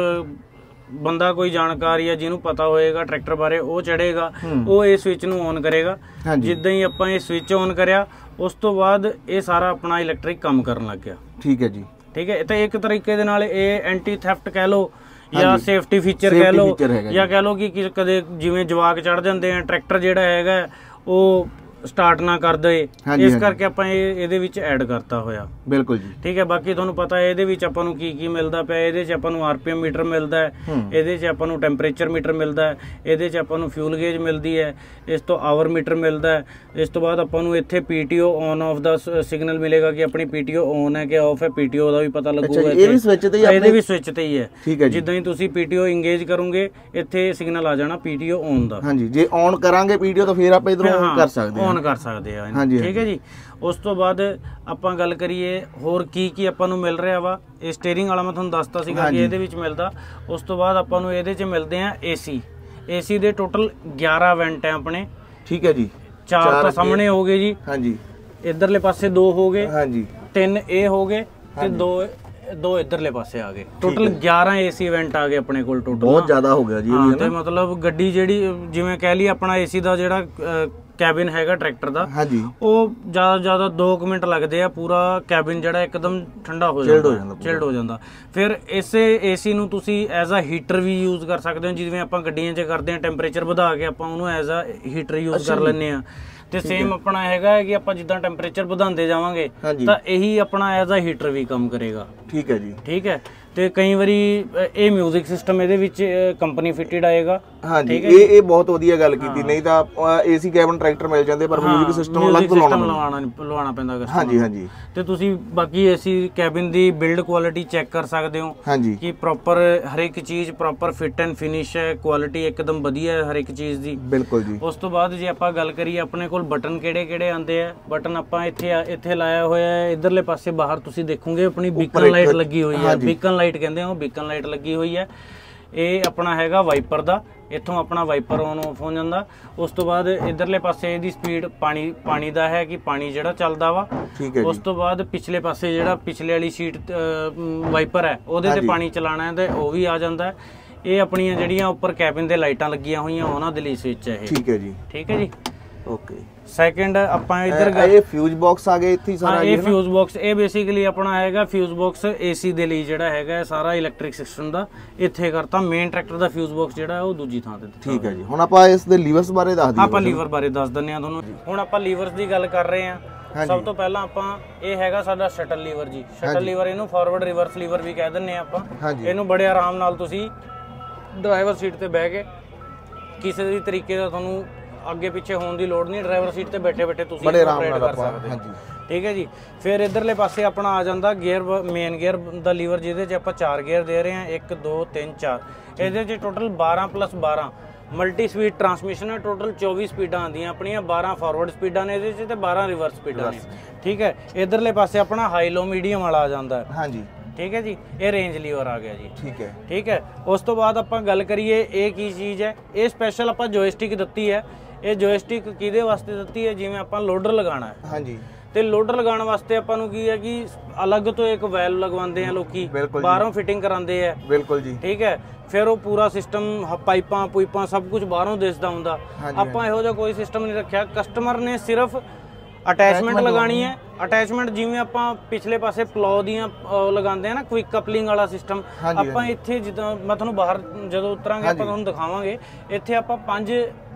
ਬੰਦਾ ਕੋਈ ਜਾਣਕਾਰ ਜਾਂ ਜਿਹਨੂੰ ਪਤਾ ਹੋਏਗਾ ਟਰੈਕਟਰ ਬਾਰੇ ਉਹ ਚੜੇਗਾ, ਉਹ ਇਹ ਸਵਿਚ ਨੂੰ ਔਨ ਕਰੇਗਾ। ਜਿੱਦਾਂ ਹੀ ਆਪਾਂ ਇਹ ਸਵਿਚ ਔਨ ਕਰਿਆ ਉਸ ਤੋਂ ਬਾਅਦ ਇਹ ਸਾਰਾ ਆਪਣਾ ਇਲੈਕਟ੍ਰਿਕ ਕੰਮ ਕਰਨ ਲੱਗ ਗਿਆ। ਠੀਕ ਹੈ ਜੀ। ਠੀਕ ਹੈ। ਤੇ ਇੱਕ ਤਰੀਕੇ ਦੇ ਨਾਲ ਇਹ ਐਂਟੀ ਥੈਫਟ ਕਹਿ ਲਓ ਜਾਂ ਸੇਫਟੀ ਫੀਚਰ ਕਹਿ ਲਓ ਜਾਂ ਕਹਿ ਲਓ ਕਿ ਕਦੇ ਜਿਵੇਂ ਜਵਾਕ ਚੜ ਜਾਂਦੇ ਆ ਟਰੈਕਟਰ ਜਿਹੜਾ ਹੈਗਾ ਉਹ ਸਟਾਰਟ ਨਾ ਕਰ ਦੇ, ਇਸ ਕਰਕੇ ਆਪਾਂ ਇਹ ਇਹਦੇ ਵਿੱਚ ਐਡ ਕਰਤਾ ਹੋਇਆ। ਬਿਲਕੁਲ ਜੀ, ਠੀਕ ਹੈ। ਬਾਕੀ ਤੁਹਾਨੂੰ ਪਤਾ ਹੈ ਇਹਦੇ ਵਿੱਚ ਆਪਾਂ ਨੂੰ ਕੀ ਕੀ ਮਿਲਦਾ ਪਿਆ। ਇਹਦੇ 'ਚ ਆਪਾਂ ਨੂੰ ਆਰਪੀਐਮ ਮੀਟਰ ਮਿਲਦਾ ਹੈ, ਇਹਦੇ 'ਚ ਆਪਾਂ ਨੂੰ ਟੈਂਪਰੇਚਰ ਮੀਟਰ ਮਿਲਦਾ ਹੈ, ਇਹਦੇ 'ਚ ਆਪਾਂ ਨੂੰ ਫਿਊਲ ਗੇਜ ਮਿਲਦੀ ਹੈ, ਇਸ ਤੋਂ ਆਵਰ ਮੀਟਰ ਮਿਲਦਾ ਹੈ। ਇਸ ਤੋਂ ਬਾਅਦ ਆਪਾਂ ਨੂੰ ਇੱਥੇ ਪੀਟੀਓ ਔਨ ਆਫ ਦਾ ਸਿਗਨਲ ਮਿਲੇਗਾ ਕਿ ਆਪਣੀ ਪੀਟੀਓ ਔਨ ਹੈ ਕਿ ਆਫ ਹੈ, ਪੀਟੀਓ ਦਾ ਵੀ ਪਤਾ ਲੱਗੂਗਾ। ਇਹ ਵੀ ਸਵਿਚ ਤੇ ਹੀ, ਇਹਦੇ ਵੀ ਸਵਿਚ ਤੇ ਹੀ ਹੈ। ਠੀਕ ਹੈ। ਜਿੱਦਾਂ ਹੀ ਤੁਸੀਂ ਪੀਟੀਓ ਇੰਗੇਜ ਕਰੋਗੇ ਇੱਥੇ ਸਿਗਨਲ ਆ ਜਾਣਾ ਪੀਟੀਓ ਔਨ ਦਾ। ਹਾਂਜੀ, ਜੇ ਔਨ ਕਰਾਂਗੇ ਪੀਟੀਓ ਤਾਂ ਫਿਰ ਆਪਾਂ ਇਧਰੋਂ ਔਨ ਕਰ ਸਕਦੇ ਹਾਂ, ਔਨ ਕਰ ਸਕਦੇ ਆ। ਠੀਕ ਹੈ ਜੀ। ਉਸ ਤੋਂ ਬਾਅਦ ਆਪਾਂ ਗੱਲ ਕਰੀਏ ਹੋਰ ਕੀ ਕੀ ਆਪਾਂ ਨੂੰ ਮਿਲ ਰਿਹਾ ਵਾ। ਇਹ ਸਟੀਅਰਿੰਗ ਵਾਲਾ ਮੈਂ ਤੁਹਾਨੂੰ ਦੱਸਤਾ ਸੀਗਾ ਕਿ ਇਹਦੇ ਵਿੱਚ ਮਿਲਦਾ। ਉਸ ਤੋਂ ਬਾਅਦ ਆਪਾਂ ਨੂੰ ਇਹਦੇ 'ਚ ਮਿਲਦੇ ਆ ਏਸੀ। ਏਸੀ ਦੇ ਟੋਟਲ ਗਿਆਰਾਂ ਵੈਂਟ ਹੈ ਆਪਣੇ। ਠੀਕ ਹੈ ਜੀ। ਚਾਰ ਤਾਂ ਸਾਹਮਣੇ ਹੋ ਗਏ ਜੀ। ਹਾਂਜੀ। ਇਧਰਲੇ ਪਾਸੇ ਦੋ ਹੋ ਗਏ। ਹਾਂਜੀ। ਤਿੰਨ ਇਹ ਹੋ ਗਏ ਤੇ ਦੋ ਦੋ ਇਧਰਲੇ ਪਾਸੇ ਆ ਗਏ। ਟੋਟਲ ਗਿਆਰਾਂ ਏਸੀ ਇਵੈਂਟ ਆ ਗਏ ਆਪਣੇ ਕੋਲ। ਟੋਟਲ ਬਹੁਤ ਜ਼ਿਆਦਾ ਹੋ ਗਿਆ ਜੀ ਇਹ ਵੀ। ਤੇ ਮਤਲਬ ਗੱਡੀ ਜਿਹੜੀ ਜਿਵੇਂ ਕਹਿ ਲਈ ਆਪਣਾ ਏਸੀ ਦਾ ਜਿਹੜਾ ਕੈਬਿਨ ਹੈਗਾ ਟਰੈਕਟਰ ਦਾ, ਹਾਂਜੀ, ਉਹ ਜ਼ਿਆਦਾ ਜ਼ਿਆਦਾ ਦੋ ਕੁ ਮਿੰਟ ਲੱਗਦੇ ਆ। ਪੂਰਾ ਕੈਬਿਨ ਜਿਹੜਾ ਇੱਕਦਮ ਠੰਡਾ ਹੋ ਜਾਂਦਾ, ਚਿਲਡ ਹੋ ਜਾਂਦਾ। ਫਿਰ ਇਸੇ ਏਸੀ ਨੂੰ ਤੁਸੀਂ ਐਜ਼ ਅ ਹੀਟਰ ਵੀ ਯੂਜ਼ ਕਰ ਸਕਦੇ ਹੋ। ਜਿਵੇਂ ਆਪਾਂ ਗੱਡੀਆਂ 'ਚ ਕਰਦੇ ਹਾਂ ਟੈਂਪਰੇਚਰ ਵਧਾ ਕੇ ਆਪਾਂ ਉਹਨੂੰ ਐਜ਼ ਅ ਹੀਟਰ ਯੂਜ਼ ਕਰ ਲੈਂਦੇ ਆ। ਤੇ ਸੇਮ ਆਪਣਾ ਹੈਗਾ ਕਿ ਆਪਾਂ ਜਿੱਦਾਂ ਟੈਂਪਰੇਚਰ ਵਧਾਉਂਦੇ ਜਾਵਾਂਗੇ ਤਾਂ ਇਹੀ ਆਪਣਾ ਐਜ਼ ਅ ਹੀਟਰ ਵੀ ਕੰਮ ਕਰੇਗਾ। ਠੀਕ ਹੈ ਜੀ। ਠੀਕ ਹੈ। ਤੇ ਕਈ ਵਾਰੀ ਇਹ ਮਿਊਜ਼ਿਕ ਸਿਸਟਮ ਇਹਦੇ ਵਿੱਚ ਕੰਪਨੀ ਫਿਟਡ ਆਏਗਾ। ਹਾਂਜੀ, ਇਹ ਇਹ ਬਹੁਤ ਵਧੀਆ ਗੱਲ ਕੀਤੀ। ਨਹੀਂ ਤਾਂ ਏਸੀ ਕੈਬਨ ਟਰੈਕਟਰ ਮਿਲ ਜਾਂਦੇ ਪਰ ਮਿਊਜ਼ਿਕ ਸਿਸਟਮ ਅਲੱਗ ਤੋਂ ਲਾਉਣਾ ਲਵਾਉਣਾ ਪੈਂਦਾ ਕਸਟਮਰ। ਹਾਂਜੀ ਹਾਂਜੀ। ਤੇ ਤੁਸੀਂ ਬਾਕੀ ਏਸੀ ਕੈਬਨ ਦੀ ਬਿਲਡ ਕੁਆਲਿਟੀ ਚੈੱਕ ਕਰ ਸਕਦੇ ਹੋ। ਹਾਂਜੀ, ਕਿ ਪ੍ਰੋਪਰ ਹਰ ਇੱਕ ਚੀਜ਼ ਪ੍ਰੋਪਰ ਫਿਟ ਐਂਡ ਫਿਨਿਸ਼ ਹੈ, ਕੁਆਲਿਟੀ ਇੱਕਦਮ ਵਧੀਆ ਹੈ ਹਰ ਇੱਕ ਚੀਜ਼ ਦੀ। ਬਿਲਕੁਲ ਜੀ। ਉਸ ਤੋਂ ਬਾਅਦ ਜੇ ਆਪਾਂ ਗੱਲ ਕਰੀਏ ਆਪਣੇ ਕੋਲ ਬਟਨ ਕਿਹੜੇ ਕਿਹੜੇ ਆਉਂਦੇ ਆ। ਬਟਨ ਆਪਾਂ ਇੱਥੇ ਇੱਥੇ ਲਾਇਆ ਹੋਇਆ ਹੈ। ਇਧਰਲੇ ਪਾਸੇ ਬਾਹਰ ਤੁਸੀਂ ਦੇਖੋਗੇ ਆਪਣੀ ਬੀਕਨ ਲਾਈਟ ਲੱਗੀ ਹੋਈ ਹੈ। ਬੀਕਨ ਲਾਈਟ ਕਹਿੰਦੇ ਆ ਉਹ, ਬੀਕਨ ਲਾਈਟ ਲੱਗੀ ਹੋਈ ਹੈ। ਇਹ ਆਪਣਾ ਹੈਗਾ ਵਾਈਪਰ ਦਾ। ਇੱਥੋਂ ਆਪਣਾ ਵਾਈਪਰ ਔਨ ਆਫ ਹੋ ਜਾਂਦਾ। ਉਸ ਤੋਂ ਬਾਅਦ ਇਧਰਲੇ ਪਾਸੇ ਇਹਦੀ ਸਪੀਡ ਪਾਣੀ ਪਾਣੀ ਦਾ ਹੈ ਕਿ ਪਾਣੀ ਜਿਹੜਾ ਚੱਲਦਾ ਵਾ। ਉਸ ਤੋਂ ਬਾਅਦ ਪਿਛਲੇ ਪਾਸੇ ਜਿਹੜਾ ਪਿਛਲੇ ਵਾਲੀ ਸੀਟ ਵਾਈਪਰ ਹੈ ਉਹਦੇ ਤੇ ਪਾਣੀ ਚਲਾਣਾ ਹੈ ਤੇ ਉਹ ਵੀ ਆ ਜਾਂਦਾ। ਇਹ ਆਪਣੀਆਂ ਜਿਹੜੀਆਂ ਉੱਪਰ ਕੈਬਿਨ ਦੇ ਲਾਈਟਾਂ ਲੱਗੀਆਂ ਹੋਈਆਂ ਉਹਨਾਂ ਦੇ ਲਈ ਸਵਿਚ ਹੈ ਇਹ। ਠੀਕ ਹੈ ਜੀ। ਠੀਕ ਹੈ ਜੀ। ਓਕੇ। ਸੈਕਿੰਡ ਆਪਾਂ ਇਧਰ ਇਹ ਫਿਊਜ਼ ਬਾਕਸ ਆ ਗਏ ਇੱਥੇ ਸਾਰਾ। ਇਹ ਫਿਊਜ਼ ਬਾਕਸ ਇਹ ਬੇਸਿਕਲੀ ਆਪਣਾ ਹੈਗਾ ਫਿਊਜ਼ ਬਾਕਸ ਏਸੀ ਦੇ ਲਈ ਜਿਹੜਾ ਹੈਗਾ ਸਾਰਾ ਇਲੈਕਟ੍ਰਿਕ ਸਿਸਟਮ ਦਾ ਇੱਥੇ ਕਰਤਾ। ਮੇਨ ਟਰੈਕਟਰ ਦਾ ਫਿਊਜ਼ ਬਾਕਸ ਜਿਹੜਾ ਉਹ ਦੂਜੀ ਥਾਂ ਤੇ। ਠੀਕ ਹੈ ਜੀ। ਹੁਣ ਆਪਾਂ ਇਸ ਦੇ ਲੀਵਰਸ ਬਾਰੇ ਦੱਸ ਦਈਏ। ਆਪਾਂ ਲੀਵਰ ਬਾਰੇ ਦੱਸ ਦਿੰਦੇ ਆ ਤੁਹਾਨੂੰ। ਹੁਣ ਆਪਾਂ ਲੀਵਰਸ ਦੀ ਗੱਲ ਕਰ ਰਹੇ ਹਾਂ। ਸਭ ਤੋਂ ਪਹਿਲਾਂ ਆਪਾਂ ਇਹ ਹੈਗਾ ਸਾਡਾ ਸ਼ਟਲ ਲੀਵਰ ਜੀ। ਸ਼ਟਲ ਲੀਵਰ ਇਹਨੂੰ ਫਾਰਵਰਡ ਰਿਵਰਸ ਲੀਵਰ ਵੀ ਕਹਿ ਦਿੰਦੇ ਆ ਆਪਾਂ। ਇਹਨੂੰ ਬੜੇ ਆਰਾਮ ਨਾਲ ਤੁਸੀਂ ਡਰਾਈਵਰ ਸੀਟ ਤੇ ਬਹਿ ਕੇ ਕਿਸੇ ਵੀ ਤਰੀਕੇ ਦਾ ਤੁਹਾਨੂੰ ਅੱਗੇ ਪਿੱਛੇ ਹੋਣ ਦੀ ਲੋੜ ਨਹੀਂ। ਡਰਾਈਵਰ ਸੀਟ ਤੇ ਬੈਠੇ ਬੈਠੇ ਤੁਸੀਂ ਆਪਰੇਟ ਕਰ ਸਕਦੇ ਹੋ। ਠੀਕ ਹੈ ਜੀ। ਫਿਰ ਇਧਰਲੇ ਪਾਸੇ ਆਪਣਾ ਆ ਜਾਂਦਾ ਗੇਅਰ, ਮੇਨ ਗੇਅਰ ਦਾ ਲੀਵਰ ਜਿਹਦੇ 'ਚ ਆਪਾਂ ਚਾਰ ਗੇਅਰ ਦੇ ਰਹੇ ਹਾਂ। ਇੱਕ ਦੋ ਤਿੰਨ ਚਾਰ। ਇਹਦੇ 'ਚ ਟੋਟਲ ਬਾਰਾਂ ਪਲੱਸ ਬਾਰਾਂ ਮਲਟੀ ਸਪੀਡ ਟਰਾਂਸਮਿਸ਼ਨ ਹੈ। ਟੋਟਲ ਚੌਵੀ ਸਪੀਡਾਂ ਆਉਂਦੀਆਂ ਆਪਣੀਆਂ। ਬਾਰਾਂ ਫਾਰਵਰਡ ਸਪੀਡਾਂ ਨੇ ਇਹਦੇ 'ਚ ਤੇ ਬਾਰਾਂ ਰਿਵਰਸ ਸਪੀਡਾਂ ਨੇ। ਠੀਕ ਹੈ। ਇਧਰਲੇ ਪਾਸੇ ਆਪਣਾ ਹਾਈ ਲੋ ਮੀਡੀਅਮ ਵਾਲਾ ਆ ਜਾਂਦਾ। ਹਾਂਜੀ। ਠੀਕ ਹੈ ਜੀ। ਇਹ ਰੇਂਜ ਲੀਵਰ ਆ ਗਿਆ ਜੀ। ਠੀਕ ਹੈ। ਠੀਕ ਹੈ। ਉਸ ਤੋਂ ਬਾਅਦ ਆਪਾਂ ਗੱਲ ਕਰੀਏ ਇਹ ਕੀ ਚੀਜ਼ ਹੈ। ਇਹ ਸਪੈਸ਼ਲ ਆਪਾਂ ਜੋਇਸਟਿਕ ਦਿੱਤੀ ਹੈ। ਇਹ ਜੋਇਸਟਿਕ ਕਿਹਦੇ ਵਾਸਤੇ ਦਿੱਤੀ ਹੈ? ਜਿਵੇਂ ਆਪਾਂ ਲੋਡਰ ਲਗਾਉਣਾ ਹੈ। ਹਾਂਜੀ। ਤੇ ਲੋਡਰ ਲਗਾਉਣ ਵਾਸਤੇ ਆਪਾਂ ਨੂੰ ਕੀ ਹੈ ਕਿ ਅਲੱਗ ਤੋਂ ਇੱਕ ਵੈਲਵ ਲਗਵਾਉਂਦੇ ਆ ਲੋਕੀ, ਬਾਹਰੋਂ ਫਿਟਿੰਗ ਕਰਾਉਂਦੇ ਆ। ਬਿਲਕੁਲ ਜੀ। ਠੀਕ ਹੈ। ਫਿਰ ਉਹ ਪੂਰਾ ਸਿਸਟਮ ਪਾਈਪਾਂ ਪੂਈਪਾਂ ਸਭ ਕੁਝ ਬਾਹਰੋਂ ਦਿਸਦਾ ਹੁੰਦਾ। ਆਪਾਂ ਇਹੋ ਜਿਹਾ ਕੋਈ ਸਿਸਟਮ ਨਹੀਂ ਰੱਖਿਆ। ਕਸਟਮਰ ਨੇ ਸਿਰਫ ਅਟੈਚਮੈਂਟ ਲਗਾਣੀ ਹੈ। ਅਟੈਚਮੈਂਟ ਜਿਵੇਂ ਆਪਾਂ ਪਿਛਲੇ ਪਾਸੇ ਪਲੋ ਦੀਆਂ ਲਗਾਉਂਦੇ ਆ ਨਾ ਕੁਇਕ ਕਪਲਿੰਗ ਵਾਲਾ ਸਿਸਟਮ, ਆਪਾਂ ਇੱਥੇ ਜਿੱਦਾਂ ਮੈਂ ਤੁਹਾਨੂੰ ਬਾਹਰ ਜਦੋਂ ਉਤਰਾਂਗੇ ਆਪਾਂ ਤੁਹਾਨੂੰ ਦਿਖਾਵਾਂਗੇ। ਇੱਥੇ ਆਪਾਂ ਪੰਜ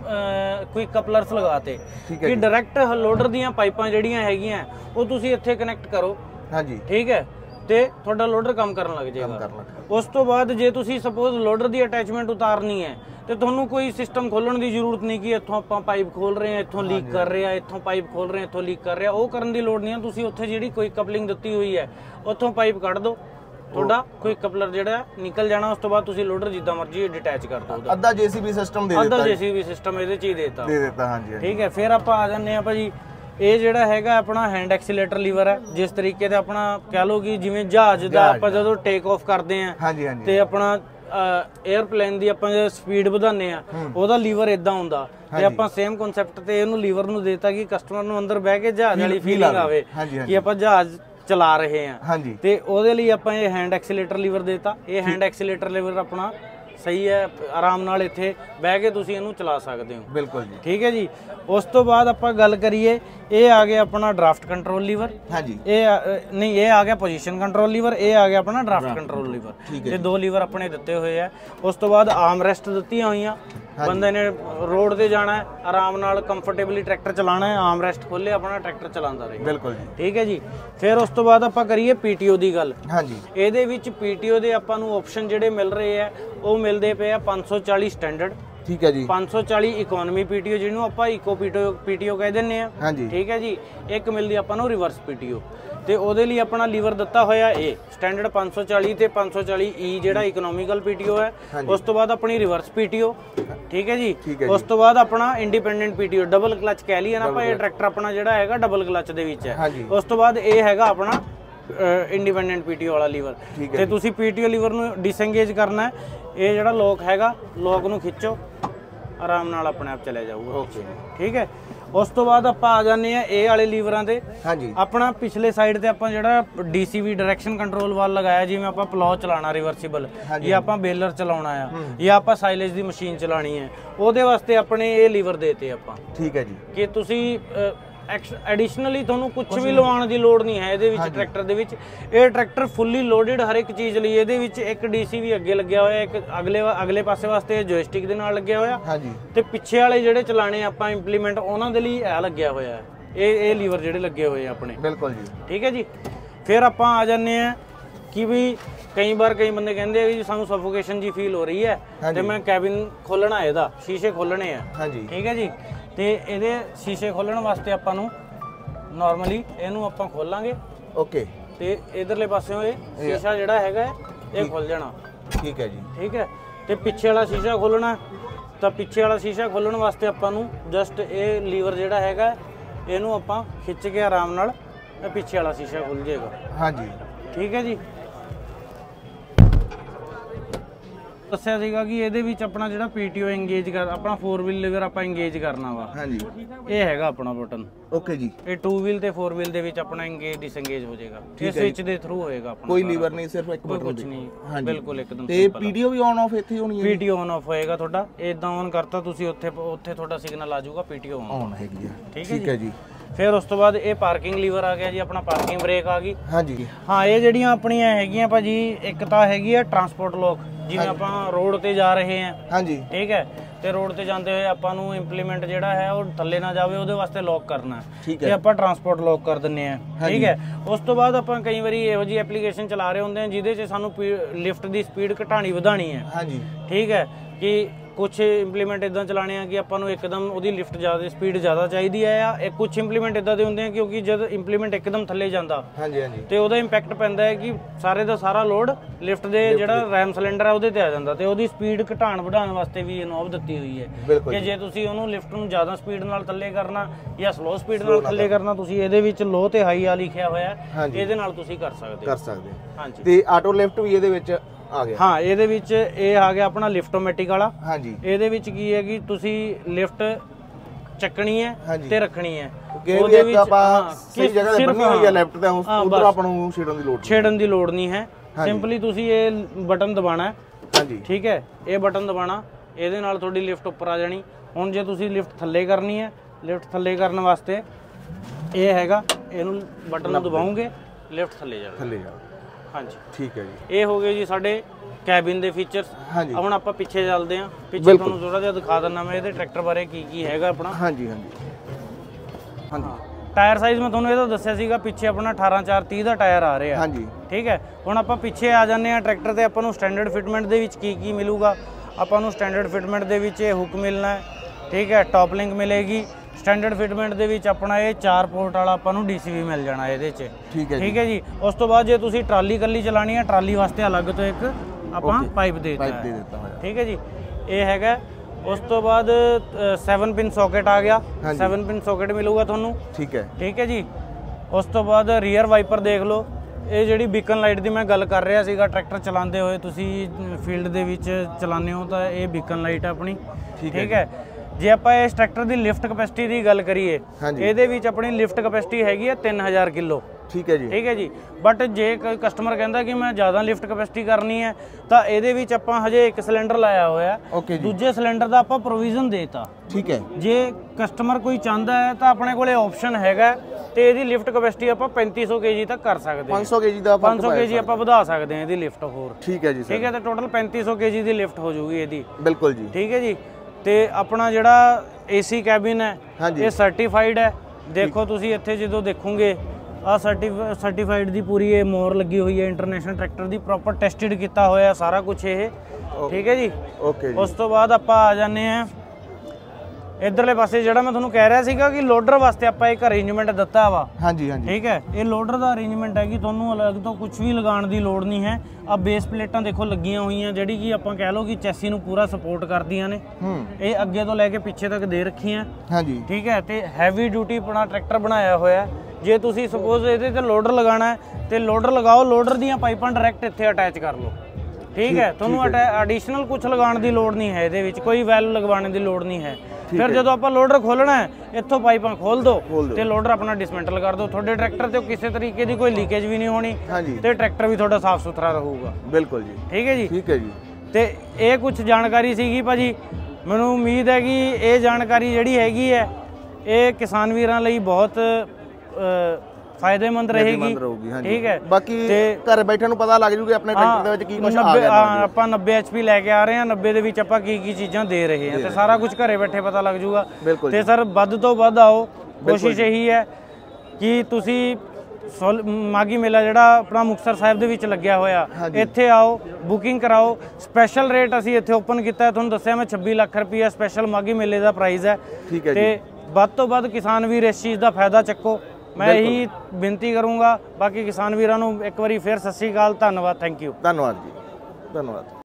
ਕੁਇਕ ਕਪਲਰਸ ਲਗਾਤੇ ਕਿ ਡਾਇਰੈਕਟ ਲੋਡਰ ਦੀਆਂ ਪਾਈਪਾਂ ਜਿਹੜੀਆਂ ਹੈਗੀਆਂ ਉਹ ਤੁਸੀਂ ਇੱਥੇ ਕਨੈਕਟ ਕਰੋ। ਹਾਂਜੀ। ਠੀਕ ਹੈ। ਤੇ ਤੁਹਾਡਾ ਲੋਡਰ ਕੰਮ ਕਰਨ ਲੱਗ ਜਾਏਗਾ। ਉਸ ਤੋਂ ਬਾਅਦ ਜੇ ਤੁਸੀਂ ਸਪੋਜ਼ ਲੋਡਰ ਦੀ ਅਟੈਚਮੈਂਟ ਉਤਾਰਨੀ ਹੈ ਤੇ ਤੁਹਾਨੂੰ ਕੋਈ ਸਿਸਟਮ ਖੋਲਣ ਦੀ ਜ਼ਰੂਰਤ ਨਹੀਂ ਕਿ ਇੱਥੋਂ ਆਪਾਂ ਪਾਈਪ ਖੋਲ ਰਹੇ ਹਾਂ, ਇੱਥੋਂ ਲੀਕ ਕਰ ਰਿਹਾ, ਇੱਥੋਂ ਪਾਈਪ ਖੋਲ ਰਹੇ, ਇੱਥੋਂ ਲੀਕ ਕਰ ਰਿਹਾ। ਉਹ ਕਰਨ ਦੀ ਲੋੜ ਨਹੀਂ ਹੈ। ਤੁਸੀਂ ਉੱਥੇ ਜਿਹੜੀ ਕੋਈ ਕਪਲਿੰਗ ਦਿੱਤੀ ਹੋਈ ਹੈ ਉੱਥੋਂ ਪਾਈਪ ਕੱਢ ਦਿਓ, ਤੁਹਾਡਾ ਕੋਈ ਕਪਲਰ ਜਿਹੜਾ ਨਿਕਲ ਜਾਣਾ। ਉਸ ਤੋਂ ਬਾਅਦ ਤੁਸੀਂ ਲੋਡਰ ਜਿੱਦਾਂ ਮਰਜ਼ੀ ਡਿਟੈਚ ਕਰ ਦਿਓ। ਅੱਧਾ ਜੇਸੀਬੀ ਸਿਸਟਮ ਦੇ ਦਿੱਤਾ। ਅੱਧਾ ਜੇਸੀਬੀ ਸਿਸਟਮ ਇਹਦੇ 'ਚ ਹੀ ਦੇ ਦਿੱਤਾ ਦੇ ਦਿੱਤਾ ਹਾਂਜੀ। ਠੀਕ ਹੈ। ਫਿਰ ਆਪਾਂ ਆ ਜਾਂਦੇ ਹਾਂ ਭਾਜੀ। ਇਹ ਜਿਹੜਾ ਹੈਗਾ ਆਪਣਾ ਹੈਂਡ ਐਕਸੀਲੇਟਰ ਲੀਵਰ ਹੈ। ਜਿਸ ਤਰੀਕੇ ਤੇ ਆਪਣਾ ਕਹਿ ਲਓ ਕਿ ਜਿਵੇਂ ਜਹਾਜ਼ ਦਾ ਆਪਾਂ ਜਦੋਂ ਟੇਕ ਆਫ ਕਰਦੇ ਆ ਤੇ ਆਪਣਾ 에ਅਰਪਲੇਨ ਦੀ ਆਪਾਂ ਜੇ ਸਪੀਡ ਵਧਾਉਂਦੇ ਆ ਉਹਦਾ ਲੀਵਰ ਇਦਾਂ ਹੁੰਦਾ। ਤੇ ਆਪਾਂ ਸੇਮ ਕਨਸੈਪਟ ਤੇ ਇਹਨੂੰ ਲੀਵਰ ਨੂੰ ਦੇਤਾ ਕਿ ਕਸਟਮਰ ਨੂੰ ਅੰਦਰ ਬਹਿ ਕੇ ਜਹਾਜ਼ ਵਾਲੀ ਫੀਲਿੰਗ ਆਵੇ ਕਿ ਆਪਾਂ ਜਹਾਜ਼ ਚਲਾ ਰਹੇ ਆ। ਤੇ ਉਹਦੇ ਲਈ ਆਪਾਂ ਇਹ ਹੈਂਡ ਐਕਸੀਲੇਟਰ ਲੀਵਰ ਦੇਤਾ। ਇਹ ਹੈਂਡ ਐਕਸੀਲੇਟਰ ਲੀਵਰ ਆਪਣਾ ਸਹੀ ਹੈ, ਆਰਾਮ ਨਾਲ ਇੱਥੇ ਬਹਿ ਕੇ ਤੁਸੀਂ ਇਹਨੂੰ ਚਲਾ ਸਕਦੇ ਹੋ। ਬਿਲਕੁਲ ਜੀ, ਠੀਕ ਹੈ ਜੀ। ਉਸ ਤੋਂ ਬਾਅਦ ਆਪਾਂ ਗੱਲ ਕਰੀਏ, ਇਹ ਆ ਗਿਆ ਆਪਣਾ ਡਰਾਫਟ ਕੰਟਰੋਲ ਲੀਵਰ। ਹਾਂਜੀ, ਇਹ ਨਹੀਂ, ਇਹ ਆ ਗਿਆ ਪੋਜੀਸ਼ਨ ਕੰਟਰੋਲ ਲੀਵਰ, ਇਹ ਆ ਗਿਆ ਆਪਣਾ ਡਰਾਫਟ ਕੰਟਰੋਲ ਲੀਵਰ। ਤੇ ਦੋ ਲੀਵਰ ਆਪਣੇ ਦਿੱਤੇ ਹੋਏ ਆ। ਉਸ ਤੋਂ ਬਾਅਦ ਆਰਮ ਰੈਸਟ ਦਿੱਤੀਆਂ ਹੋਈਆਂ, ਬੰਦੇ ਨੇ ਰੋਡ ਤੇ ਜਾਣਾ ਹੈ, ਆਰਾਮ ਨਾਲ ਕੰਫਰਟੇਬਲੀ ਟਰੈਕਟਰ ਚਲਾਣਾ ਹੈ, ਆਰਮ ਰੈਸਟ ਖੋਲੇ ਆਪਣਾ ਟਰੈਕਟਰ ਚਲਾਉਂਦਾ ਰਹੇ। ਬਿਲਕੁਲ ਜੀ, ਠੀਕ ਹੈ ਜੀ। ਫਿਰ ਉਸ ਤੋਂ ਬਾਅਦ ਆਪਾਂ ਕਰੀਏ ਪੀਟੀਓ ਦੀ ਗੱਲ। ਹਾਂਜੀ, ਇਹਦੇ ਵਿੱਚ ਪੀਟੀਓ ਦੇ ਆਪਾਂ ਨੂੰ ਆਪਸ਼ਨ ਜਿਹੜੇ ਮਿਲ ਰਹੇ ਆ ਉਹ ਮਿਲਦੇ ਪਏ ਆ ਪੰਜ ਸੌ ਚਾਲੀ ਸਟੈਂਡਰਡ, ਠੀਕ ਹੈ ਜੀ, ਪੰਜ ਸੌ ਚਾਲੀ ਇਕਨੋਮੀ ਪੀਟੀਓ ਜਿਹਨੂੰ ਆਪਾਂ ਇਕੋ ਪੀਟੀਓ ਪੀਟੀਓ ਕਹਿ ਦਿੰਦੇ ਆ। ਹਾਂਜੀ, ਠੀਕ ਹੈ ਜੀ। ਇੱਕ ਮਿਲਦੀ ਆਪਾਂ ਨੂੰ ਰਿਵਰਸ ਪੀਟੀਓ, ਤੇ ਉਹਦੇ ਲਈ ਆਪਣਾ ਲੀਵਰ ਦਿੱਤਾ ਹੋਇਆ ਇਹ ਸਟੈਂਡਰਡ ਪੰਜ ਸੌ ਚਾਲੀ ਤੇ ਪੰਜ ਸੌ ਚਾਲੀ ਈ ਜਿਹੜਾ ਇਕਨੋਮਿਕਲ ਪੀਟੀਓ ਹੈ। ਉਸ ਤੋਂ ਬਾਅਦ ਆਪਣੀ ਰਿਵਰਸ ਪੀਟੀਓ, ਠੀਕ ਹੈ ਜੀ। ਉਸ ਤੋਂ ਬਾਅਦ ਆਪਣਾ ਇੰਡੀਪੈਂਡੈਂਟ ਪੀਟੀਓ, ਡਬਲ ਕਲਚ ਕਹਿ ਲਈਏ ਨਾ ਆਪਾਂ, ਇਹ ਟਰੈਕਟਰ ਆਪਣਾ ਜਿਹੜਾ ਹੈਗਾ ਡਬਲ ਕਲਚ ਦੇ ਵਿੱਚ ਹੈ। ਉਸ ਤੋਂ ਬਾਅਦ ਇਹ ਹੈਗਾ ਆਪਣਾ ਇੰਡੀਪੈਂਡੈਂਟ ਪੀਟੀਓ ਵਾਲਾ ਲੀਵਰ। ਤੇ ਤੁਸੀਂ ਪੀਟੀਓ ਲੀਵਰ ਨੂੰ ਡਿਸਐਂਗੇਜ ਕਰਨਾ ਹੈ, ਇਹ ਜਿਹੜਾ ਲੋਕ ਹੈਗਾ, ਲੋਕ ਨੂੰ ਖਿੱਚੋ, ਆਰਾਮ ਨਾਲ ਆਪਣੇ ਆਪ ਚਲੇ ਜਾਊਗਾ। ਓਕੇ, ਠੀਕ ਹੈ। ਉਸ ਤੋਂ ਬਾਅਦ ਆਪਾਂ ਆ ਜਾਂਦੇ ਆ ਇਹ ਵਾਲੇ ਲੀਵਰਾਂ ਤੇ। ਹਾਂਜੀ, ਆਪਣਾ ਪਿਛਲੇ ਸਾਈਡ ਤੇ ਆਪਾਂ ਜਿਹੜਾ ਡੀਸੀਵੀ ਡਾਇਰੈਕਸ਼ਨ ਕੰਟਰੋਲ ਵਾਲ ਲਗਾਇਆ, ਜਿਵੇਂ ਆਪਾਂ ਪਲਾਉ ਚਲਾਣਾ ਰਿਵਰਸੀਬਲ, ਜਾਂ ਆਪਾਂ ਬੇਲਰ ਚਲਾਉਣਾ ਆ, ਜਾਂ ਆਪਾਂ ਸਾਈਲੇਜ ਦੀ ਮਸ਼ੀਨ ਚਲਾਣੀ ਹੈ, ਉਹਦੇ ਵਾਸਤੇ ਆਪਣੇ ਇਹ ਲੀਵਰ ਦੇਤੇ ਆਪਾਂ। ਠੀਕ ਹੈ ਜੀ, ਕਿ ਤੁਸੀਂ ਐਡੀਸ਼ਨਲੀ ਤੁਹਾਨੂੰ ਕੁਝ ਵੀ ਲਵਾਉਣ ਦੀ ਲੋੜ ਨਹੀਂ ਹੈ ਇਹਦੇ ਵਿੱਚ। ਟਰੈਕਟਰ ਦੇ ਵਿੱਚ ਇਹ ਟਰੈਕਟਰ ਫੁੱਲੀ ਲੋਡਡ ਹਰ ਇੱਕ ਚੀਜ਼ ਲਈ। ਇਹਦੇ ਵਿੱਚ ਇੱਕ ਡੀਸੀਵੀ ਅੱਗੇ ਲੱਗਿਆ ਹੋਇਆ, ਇੱਕ ਅਗਲੇ ਅਗਲੇ ਪਾਸੇ ਵਾਸਤੇ ਜੋਇਸਟਿਕ ਦੇ ਨਾਲ ਲੱਗਿਆ ਹੋਇਆ। ਹਾਂਜੀ, ਤੇ ਪਿੱਛੇ ਵਾਲੇ ਜਿਹੜੇ ਚਲਾਣੇ ਆਪਾਂ ਇੰਪਲੀਮੈਂਟ, ਉਹਨਾਂ ਦੇ ਲਈ ਇਹ ਲੱਗਿਆ ਹੋਇਆ ਹੈ, ਇਹ ਇਹ ਲੀਵਰ ਜਿਹੜੇ ਲੱਗੇ ਹੋਏ ਆ ਆਪਣੇ। ਬਿਲਕੁਲ ਜੀ, ਠੀਕ ਹੈ ਜੀ। ਫਿਰ ਆਪਾਂ ਆ ਜਾਂਦੇ ਆ ਕਿ ਵੀ ਕਈ ਵਾਰ ਕਈ ਬੰਦੇ ਕਹਿੰਦੇ ਆ ਜੀ ਸਾਨੂੰ ਸਫੋਕੇਸ਼ਨ ਜੀ ਫੀਲ ਹੋ ਰਹੀ ਹੈ ਤੇ ਮੈਂ ਕੈਬਿਨ ਖੋਲਣਾ, ਇਹਦਾ ਸ਼ੀਸ਼ੇ ਖੋਲਣੇ ਆ। ਹਾਂਜੀ, ਠੀਕ ਹੈ ਜੀ। ਤੇ ਇਹਦੇ ਸ਼ੀਸ਼ੇ ਖੋਲਣ ਵਾਸਤੇ ਆਪਾਂ ਨੂੰ ਨਾਰਮਲੀ ਇਹਨੂੰ ਆਪਾਂ ਖੋਲਾਂਗੇ। ਓਕੇ, ਤੇ ਇਧਰਲੇ ਪਾਸਿਓਂ ਇਹ ਸ਼ੀਸ਼ਾ ਜਿਹੜਾ ਹੈਗਾ ਇਹ ਖੁੱਲ ਜਾਣਾ। ਠੀਕ ਹੈ ਜੀ, ਠੀਕ ਹੈ। ਤੇ ਪਿੱਛੇ ਵਾਲਾ ਸ਼ੀਸ਼ਾ ਖੋਲਣਾ, ਤਾਂ ਪਿੱਛੇ ਵਾਲਾ ਸ਼ੀਸ਼ਾ ਖੋਲਣ ਵਾਸਤੇ ਆਪਾਂ ਨੂੰ ਜਸਟ ਇਹ ਲੀਵਰ ਜਿਹੜਾ ਹੈਗਾ ਇਹਨੂੰ ਆਪਾਂ ਖਿੱਚ ਕੇ ਆਰਾਮ ਨਾਲ ਪਿੱਛੇ ਵਾਲਾ ਸ਼ੀਸ਼ਾ ਖੁੱਲ ਜਾਏਗਾ। ਹਾਂਜੀ, ਠੀਕ ਹੈ ਜੀ। ਦੱਸਿਆ ਸੀਗਾ ਕਿ ਇਹਦੇ ਵਿੱਚ ਆਪਣਾ ਜਿਹੜਾ ਪੀਟੀਓ ਇੰਗੇਜ ਕਰ, ਆਪਣਾ ਫੋਰ ਵੀਲ ਲੀਵਰ ਆਪਾਂ ਇੰਗੇਜ ਕਰਨਾ ਵਾ। ਹਾਂਜੀ, ਇਹ ਹੈਗਾ ਆਪਣਾ ਬਟਨ। ਓਕੇ ਜੀ, ਇਹ ਟੂ ਵੀਲ ਤੇ ਫੋਰ ਵੀਲ ਦੇ ਵਿੱਚ ਆਪਣਾ ਇੰਗੇਜ ਡਿਸੰਗੇਜ ਹੋ ਜਾਏਗਾ। ਇਹ ਸਵਿਚ ਦੇ ਥਰੂ ਹੋਏਗਾ ਆਪਣਾ, ਕੋਈ ਲੀਵਰ ਨਹੀਂ, ਸਿਰਫ ਇੱਕ ਬਟਨ। ਕੁਝ ਨਹੀਂ, ਬਿਲਕੁਲ ਇੱਕਦਮ। ਤੇ ਪੀਟੀਓ ਵੀ ਆਨ ਆਫ ਇੱਥੇ ਹੋਣੀ ਹੈ? ਪੀਟੀਓ ਆਨ ਆਫ ਹੋਏਗਾ ਤੁਹਾਡਾ, ਇਦਾਂ ਆਨ ਕਰਤਾ ਤੁਸੀਂ ਉੱਥੇ ਉੱਥੇ ਤੁਹਾਡਾ ਸਿਗਨਲ ਆ ਜਾਊਗਾ ਪੀਟੀਓ ਆਨ ਹੈਗੀ ਆ। ਠੀਕ ਹੈ ਜੀ। ਫਿਰ ਉਸ ਤੋਂ ਬਾਅਦ ਇਹ ਪਾਰਕਿੰਗ ਲੀਵਰ ਆ ਗਿਆ ਜੀ, ਆਪਣਾ ਪਾਰਕਿੰਗ ਬ੍ਰੇਕ ਆ ਗਈ। ਹਾਂਜੀ, ਹਾਂ, ਇਹ ਜਿਹੜੀਆਂ ਆਪਣੀਆਂ ਹੈਗੀਆਂ ਭਾਜੀ, ਇੱਕ ਤਾਂ ਹੈਗੀ ਆ ਟਰਾਂਸਪੋਰਟ ਲੋਕ, ਜਿਵੇਂ ਆਪਾਂ ਰੋਡ ਤੇ ਜਾ ਰਹੇ ਹਾਂ। ਹਾਂਜੀ, ਠੀਕ ਹੈ। ਤੇ ਰੋਡ ਤੇ ਜਾਂਦੇ ਹੋਏ ਆਪਾਂ ਨੂੰ ਇੰਪਲੀਮੈਂਟ ਜਿਹੜਾ ਹੈ ਉਹ ਥੱਲੇ ਨਾ ਜਾਵੇ, ਉਹਦੇ ਵਾਸਤੇ ਲੌਕ ਕਰਨਾ। ਤੇ ਆਪਾਂ ਟਰਾਂਸਪੋਰਟ ਲੌਕ ਕਰ ਦਿੰਨੇ ਆ। ਠੀਕ ਹੈ। ਉਸ ਤੋਂ ਬਾਅਦ ਆਪਾਂ ਕਈ ਵਾਰੀ ਇਹੋ ਜਿਹੀ ਐਪਲੀਕੇਸ਼ਨ ਚਲਾ ਰਹੇ ਹੁੰਦੇ ਆ ਜਿਹਦੇ 'ਚ ਸਾਨੂੰ ਲਿਫਟ ਦੀ ਸਪੀਡ ਘਟਾਣੀ ਵਧਾਣੀ ਹੈ। ਹਾਂਜੀ, ਠੀਕ ਹੈ। ਕਿ ਕੁਝ ਇੰਪਲੀਮੈਂਟ ਇਦਾਂ ਚਲਾਣੇ ਆ ਕਿ ਆਪਾਂ ਨੂੰ ਇੱਕਦਮ ਉਹਦੀ ਲਿਫਟ ਜ਼ਿਆਦਾ ਸਪੀਡ ਜ਼ਿਆਦਾ ਚਾਹੀਦੀ ਹੈ, ਆ ਇਹ ਕੁਝ ਇੰਪਲੀਮੈਂਟ ਇਦਾਂ ਦੇ ਹੁੰਦੇ ਆ ਕਿਉਂਕਿ ਜਦ ਇੰਪਲੀਮੈਂਟ ਇੱਕਦਮ ਥੱਲੇ ਜਾਂਦਾ, ਹਾਂਜੀ ਹਾਂਜੀ, ਤੇ ਉਹਦਾ ਇੰਪੈਕਟ ਪੈਂਦਾ ਹੈ ਕਿ ਸਾਰੇ ਦਾ ਸਾਰਾ ਲੋਡ ਲਿਫਟ ਦੇ ਜਿਹੜਾ ਰੈਮ ਸਿਲੰਡਰ ਹੈ ਉਹਦੇ ਤੇ ਆ ਜਾਂਦਾ, ਤੇ ਉਹਦੀ ਸਪੀਡ ਘਟਾਉਣ ਵਧਾਉਣ ਵਾਸਤੇ ਵੀ ਇਨੋਵ ਦਿੱਤੀ ਹੋਈ ਹੈ ਕਿ ਜੇ ਤੁਸੀਂ ਉਹਨੂੰ ਲਿਫਟ ਨੂੰ ਜ਼ਿਆਦਾ ਸਪੀਡ ਨਾਲ ਥੱਲੇ ਕਰਨਾ ਜਾਂ ਸਲੋ ਸਪੀਡ ਨਾਲ ਥੱਲੇ ਕਰਨਾ, ਤੁਸੀਂ ਇਹਦੇ ਵਿੱਚ ਲੋ ਤੇ ਹਾਈ ਆ ਲਿਖਿਆ ਹੋਇਆ, ਇਹਦੇ ਨਾਲ ਤੁਸੀਂ ਕਰ ਸਕਦੇ ਕਰ ਸਕਦੇ ਹਾਂਜੀ। ਤੇ ਆਟੋ ਲਿਫਟ ਵੀ ਇਹਦੇ ਵਿੱਚ ਆ ਗਿਆ? ਹਾਂ, ਇਹਦੇ ਵਿੱਚ ਇਹ ਆ ਗਿਆ ਆਪਣਾ ਲਿਫਟੋਮੈਟਿਕ ਵਾਲਾ। ਹਾਂਜੀ, ਇਹਦੇ ਵਿੱਚ ਕੀ ਹੈ ਕਿ ਤੁਸੀਂ ਲਿਫਟ ਚੱਕਣੀ ਹੈ ਤੇ ਰੱਖਣੀ ਹੈ, ਉਹਦੇ ਵਿੱਚ ਆਪਾਂ ਸਹੀ ਜਗ੍ਹਾ ਤੇ ਬੰਨੀ ਹੋਈ ਹੈ ਲੈਫਟ ਤੇ, ਉਧਰ ਆਪਾਂ ਨੂੰ ਛੇੜਨ ਦੀ ਲੋੜ ਛੇੜਨ ਦੀ ਲੋੜ ਨਹੀਂ ਹੈ। ਸਿੰਪਲੀ ਤੁਸੀਂ ਇਹ ਬਟਨ ਦਬਾਣਾ ਹੈ। ਹਾਂਜੀ, ਠੀਕ ਹੈ। ਇਹ ਬਟਨ ਦਬਾਣਾ, ਇਹਦੇ ਨਾਲ ਤੁਹਾਡੀ ਲਿਫਟ ਉੱਪਰ ਆ ਜਾਣੀ। ਹੁਣ ਜੇ ਤੁਸੀਂ ਲਿਫਟ ਥੱਲੇ ਕਰਨੀ ਹੈ, ਲਿਫਟ ਥੱਲੇ ਕਰਨ ਵਾਸਤੇ ਇਹ ਹੈਗਾ, ਇਹਨੂੰ ਬਟਨ ਨੂੰ ਦਬਾਓਗੇ ਲਿਫਟ ਥੱਲੇ ਜਾਵੇ ਥੱਲੇ ਜਾਵੇ ਹਾਂਜੀ, ਠੀਕ ਹੈ ਜੀ। ਇਹ ਹੋ ਗਏ ਜੀ ਸਾਡੇ ਕੈਬਿਨ ਦੇ ਫੀਚਰਸ। ਹਾਂਜੀ, ਹੁਣ ਆਪਾਂ ਪਿੱਛੇ ਚੱਲਦੇ ਆਂ, ਪਿੱਛੇ ਤੁਹਾਨੂੰ ਥੋੜਾ ਜਿਹਾ ਦਿਖਾ ਦਿੰਦਾ ਮੈਂ ਇਹਦੇ ਟਰੈਕਟਰ ਬਾਰੇ ਕੀ ਕੀ ਹੈਗਾ ਆਪਣਾ। ਹਾਂਜੀ ਹਾਂਜੀ ਹਾਂਜੀ, ਟਾਇਰ ਸਾਈਜ਼ ਮੈਂ ਤੁਹਾਨੂੰ ਇਹਦਾ ਦੱਸਿਆ ਸੀਗਾ, ਪਿੱਛੇ ਆਪਣਾ ਅਠਾਰਾਂ ਚਾਰ ਤੀਹ ਦਾ ਟਾਇਰ ਆ ਰਿਹਾ। ਹਾਂਜੀ, ਠੀਕ ਹੈ। ਹੁਣ ਆਪਾਂ ਪਿੱਛੇ ਆ ਜਾਂਦੇ ਆ ਟਰੈਕਟਰ ਤੇ, ਆਪਾਂ ਨੂੰ ਸਟੈਂਡਰਡ ਫਿਟਮੈਂਟ ਦੇ ਵਿੱਚ ਕੀ ਕੀ ਮਿਲੂਗਾ। ਆਪਾਂ ਨੂੰ ਸਟੈਂਡਰਡ ਫਿਟਮੈਂਟ ਦੇ ਵਿੱਚ ਇਹ ਹੁੱਕ ਮਿਲਣਾ ਹੈ। ਠੀਕ ਹੈ। ਟੌਪ ਲਿੰਕ ਮਿਲੇਗੀ। ਸਟੈਂਡਰਡ ਫਿਟਮੈਂਟ ਦੇ ਵਿੱਚ ਆਪਣਾ ਇਹ ਚਾਰ ਪੋਰਟ ਵਾਲਾ ਆਪਾਂ ਨੂੰ ਡੀਸੀਵੀ ਮਿਲ ਜਾਣਾ ਇਹਦੇ 'ਚ। ਠੀਕ ਹੈ ਠੀਕ ਹੈ ਜੀ। ਉਸ ਤੋਂ ਬਾਅਦ ਜੇ ਤੁਸੀਂ ਟਰਾਲੀ ਕੱਲੀ ਚਲਾਣੀ ਹੈ, ਟਰਾਲੀ ਵਾਸਤੇ ਅਲੱਗ ਤੋਂ ਇੱਕ ਆਪਾਂ ਪਾਈਪ ਦੇ ਦਿੱਤਾ ਹੋਇਆ। ਠੀਕ ਹੈ ਜੀ। ਇਹ ਹੈਗਾ। ਉਸ ਤੋਂ ਬਾਅਦ ਸੈਵਨ ਪਿਨ ਸੌਕਟ ਆ ਗਿਆ, ਸੈਵਨ ਪਿਨ ਸੌਕਟ ਮਿਲੂਗਾ ਤੁਹਾਨੂੰ। ਠੀਕ ਹੈ। ਠੀਕ ਹੈ ਜੀ। ਉਸ ਤੋਂ ਬਾਅਦ ਰੀਅਰ ਵਾਈਪਰ ਦੇਖ ਲਓ, ਇਹ ਜਿਹੜੀ ਬੀਕਨ ਲਾਈਟ ਦੀ ਮੈਂ ਗੱਲ ਕਰ ਰਿਹਾ ਸੀਗਾ, ਟਰੈਕਟਰ ਚਲਾਉਂਦੇ ਹੋਏ ਤੁਸੀਂ ਫੀਲਡ ਦੇ ਵਿੱਚ ਚਲਾਉਂਦੇ ਹੋ ਤਾਂ ਇਹ ਬੀਕਨ ਲਾਈਟ ਆਪਣੀ। ਠੀਕ ਹੈ। ਜੇ ਆਪਾਂ ਇਸ ਟਰੈਕਟਰ ਦੀ ਲਿਫਟ ਕੈਪੈਸਿਟੀ ਦੀ ਗੱਲ ਕਰੀਏ, ਇਹਦੇ ਵਿੱਚ ਆਪਣੀ ਲਿਫਟ ਕੈਪੈਸਿਟੀ ਹੈਗੀ ਹੈ ਤਿੰਨ ਹਜ਼ਾਰ ਕਿਲੋ। ਠੀਕ ਹੈ ਜੀ ਠੀਕ ਹੈ ਜੀ। ਬਟ ਜੇ ਕੋਈ ਕਸਟਮਰ ਕਹਿੰਦਾ ਕਿ ਮੈਂ ਜ਼ਿਆਦਾ ਲਿਫਟ ਕੈਪੈਸਿਟੀ ਕਰਨੀ ਹੈ ਤਾਂ ਇਹਦੇ ਵਿੱਚ ਆਪਾਂ ਹਜੇ ਇੱਕ ਸਿਲੰਡਰ ਲਾਇਆ ਹੋਇਆ, ਓਕੇ ਜੀ। ਦੂਜੇ ਸਿਲੰਡਰ ਦਾ ਆਪਾਂ ਪ੍ਰੋਵੀਜ਼ਨ ਦੇਤਾ। ਠੀਕ ਹੈ। ਜੇ ਕਸਟਮਰ ਕੋਈ ਚਾਹੁੰਦਾ ਹੈ ਤਾਂ ਆਪਣੇ ਕੋਲੇ ਆਪਸ਼ਨ ਹੈਗਾ ਤੇ ਇਹਦੀ ਲਿਫਟ ਕੈਪੈਸਿਟੀ ਆਪਾਂ ਪੈਂਤੀ ਸੌ ਕੇਜੀ ਤੱਕ ਕਰ ਸਕਦੇ ਹਾਂ। ਪੰਜ ਸੌ ਕੇਜੀ ਦਾ ਪੰਜ ਸੌ ਕੇਜੀ ਆਪਾਂ ਵਧਾ ਸਕਦੇ ਹਾਂ ਇਹਦੀ ਲਿਫਟ ਹੋਰ। ਠੀਕ ਹੈ ਜੀ ਸਰ। ਠੀਕ ਹੈ, ਤੇ ਟੋਟਲ ਪੈਂਤੀ ਸੌ ਕੇਜੀ ਦੀ ਲਿਫਟ ਹੋ ਜਾਊਗੀ ਇਹਦੀ। ਬਿਲਕੁਲ ਜੀ। ਠੀਕ ਹੈ ਜੀ। ਤੇ ਆਪਣਾ ਜਿਹੜਾ ਏਸੀ ਕੈਬਿਨ ਹੈ ਇਹ ਸਰਟੀਫਾਈਡ ਹੈ। ਦੇਖੋ ਤੁਸੀਂ ਇੱਥੇ ਜਦੋਂ ਦੇਖੋਗੇ ਆ ਸਰਟੀਫਾਈਡ ਦੀ ਪੂਰੀ ਇਹ ਮੋਹਰ ਲੱਗੀ ਹੋਈ ਹੈ ਇੰਟਰਨੈਸ਼ਨਲ ਟਰੈਕਟਰ ਦੀ, ਪ੍ਰੋਪਰ ਟੈਸਟਡ ਕੀਤਾ ਹੋਇਆ ਸਾਰਾ ਕੁਝ ਇਹ। ਠੀਕ ਹੈ ਜੀ। ਓਕੇ ਜੀ। ਉਸ ਤੋਂ ਬਾਅਦ ਆਪਾਂ ਆ ਜਾਂਦੇ ਹਾਂ ਇਧਰਲੇ ਪਾਸੇ, ਜਿਹੜਾ ਮੈਂ ਤੁਹਾਨੂੰ ਕਹਿ ਰਿਹਾ ਸੀਗਾ ਕਿ ਲੋਡਰ ਵਾਸਤੇ ਆਪਾਂ ਇੱਕ ਅਰੇਂਜਮੈਂਟ ਦਿੱਤਾ ਵਾ। ਹਾਂਜੀ ਹਾਂਜੀ। ਠੀਕ ਹੈ, ਇਹ ਲੋਡਰ ਦਾ ਅਰੇਂਜਮੈਂਟ ਹੈ ਕਿ ਤੁਹਾਨੂੰ ਅਲੱਗ ਤੋਂ ਕੁਝ ਵੀ ਲਗਾਉਣ ਦੀ ਲੋੜ ਨਹੀਂ ਹੈ। ਆ ਬੇਸ ਪਲੇਟਾਂ ਦੇਖੋ ਲੱਗੀਆਂ ਹੋਈਆਂ, ਜਿਹੜੀ ਕਿ ਆਪਾਂ ਕਹਿ ਲਓ ਕਿ ਚੈਸੀ ਨੂੰ ਪੂਰਾ ਸਪੋਰਟ ਕਰਦੀਆਂ ਨੇ। ਹੂੰ। ਇਹ ਅੱਗੇ ਤੋਂ ਲੈ ਕੇ ਪਿੱਛੇ ਤੱਕ ਦੇ ਰੱਖੀਆਂ। ਹਾਂਜੀ। ਠੀਕ ਹੈ, ਤੇ ਹੈਵੀ ਡਿਊਟੀ ਆਪਣਾ ਟਰੈਕਟਰ ਬਣਾਇਆ ਹੋਇਆ। ਜੇ ਤੁਸੀਂ ਸਪੋਜ਼ ਇਹਦੇ ਤੇ ਲੋਡਰ ਲਗਾਉਣਾ ਹੈ ਤੇ ਲੋਡਰ ਲਗਾਓ, ਲੋਡਰ ਦੀਆਂ ਪਾਈਪਾਂ ਡਾਇਰੈਕਟ ਇੱਥੇ ਅਟੈਚ ਕਰ ਲਓ। ਠੀਕ ਹੈ, ਤੁਹਾਨੂੰ ਐਡੀਸ਼ਨਲ ਕੁਝ ਲਗਾਉਣ ਦੀ ਲੋੜ ਨਹੀਂ ਹੈ, ਇਹਦੇ ਵਿੱਚ ਕੋਈ ਵੈਲ ਲਗਵਾਉਣ ਦੀ ਲੋੜ ਨਹੀਂ ਹੈ। ਫਿਰ ਜਦੋਂ ਆਪਾਂ ਲੋਡਰ ਖੋਲਣਾ ਹੈ ਇੱਥੋਂ ਪਾਈਪਾਂ ਖੋਲ ਦੋ ਤੇ ਲੋਡਰ ਆਪਣਾ ਡਿਸਮੈਂਟਲ ਕਰ ਦੋ। ਤੁਹਾਡੇ ਟਰੈਕਟਰ ਤੇ ਕਿਸੇ ਤਰੀਕੇ ਦੀ ਕੋਈ ਲੀਕੇਜ ਵੀ ਨਹੀਂ ਹੋਣੀ ਤੇ ਟਰੈਕਟਰ ਵੀ ਤੁਹਾਡਾ ਸਾਫ਼ ਸੁਥਰਾ ਰਹੂਗਾ। ਬਿਲਕੁਲ ਜੀ। ਠੀਕ ਹੈ ਜੀ। ਠੀਕ ਹੈ ਜੀ। ਤੇ ਇਹ ਕੁਝ ਜਾਣਕਾਰੀ ਸੀਗੀ ਭਾਜੀ, ਮੈਨੂੰ ਉਮੀਦ ਹੈ ਕਿ ਇਹ ਜਾਣਕਾਰੀ ਜਿਹੜੀ ਹੈਗੀ ਹੈ ਇਹ ਕਿਸਾਨ ਵੀਰਾਂ ਲਈ ਬਹੁਤ ਫਾਇਦੇਮੰਦ ਰਹੇਗੀ। ਠੀਕ ਹੈ, ਬਾਕੀ ਘਰ ਬੈਠਿਆਂ ਨੂੰ ਪਤਾ ਲੱਗ ਜੂਗਾ ਆਪਣੇ ਟਰੈਕਟਰ ਦੇ ਵਿੱਚ ਕੀ ਕੁਝ ਆ ਗਿਆ। ਆਪਾਂ ਨੱਬੇ ਐਚਪੀ ਲੈ ਕੇ ਆ ਰਹੇ ਹਾਂ, ਨੱਬੇ ਦੇ ਵਿੱਚ ਆਪਾਂ ਕੀ ਕੀ ਚੀਜ਼ਾਂ ਦੇ ਰਹੇ ਹਾਂ ਤੇ ਸਾਰਾ ਕੁਝ ਘਰੇ ਬੈਠੇ ਪਤਾ ਲੱਗ ਜੂਗਾ। ਤੇ ਸਰ ਵੱਧ ਤੋਂ ਵੱਧ ਆਓ, ਕੋਸ਼ਿਸ਼ ਇਹੀ ਹੈ ਕਿ ਤੁਸੀਂ ਮਾਗੀ ਮੇਲਾ ਜਿਹੜਾ ਆਪਣਾ ਮੁਕਤਸਰ ਸਾਹਿਬ ਦੇ ਵਿੱਚ ਲੱਗਿਆ ਹੋਇਆ, ਇੱਥੇ ਆਓ, ਬੁਕਿੰਗ ਕਰਾਓ। ਸਪੈਸ਼ਲ ਰੇਟ ਅਸੀਂ ਇੱਥੇ ਓਪਨ ਕੀਤਾ, ਤੁਹਾਨੂੰ ਦੱਸਿਆ ਮੈਂ ਛੱਬੀ ਲੱਖ ਰੁਪਈਆ ਸਪੈਸ਼ਲ ਮਾਗੀ ਮੇਲੇ ਦਾ ਪ੍ਰਾਈਜ਼ ਹੈ। ਤੇ ਵੱਧ ਤੋਂ ਵੱਧ ਕਿਸਾਨ ਵੀਰ ਇਸ ਚੀਜ਼ ਦਾ ਫਾਇਦਾ ਚੱਕੋ, ਮੈਂ ਇਹੀ ਬੇਨਤੀ ਕਰੂੰਗਾ। ਬਾਕੀ ਕਿਸਾਨ ਵੀਰਾਂ ਨੂੰ ਇੱਕ ਵਾਰੀ ਫਿਰ ਸਤਿ ਸ਼੍ਰੀ ਅਕਾਲ, ਧੰਨਵਾਦ, ਥੈਂਕ ਯੂ। ਧੰਨਵਾਦ ਜੀ, ਧੰਨਵਾਦ।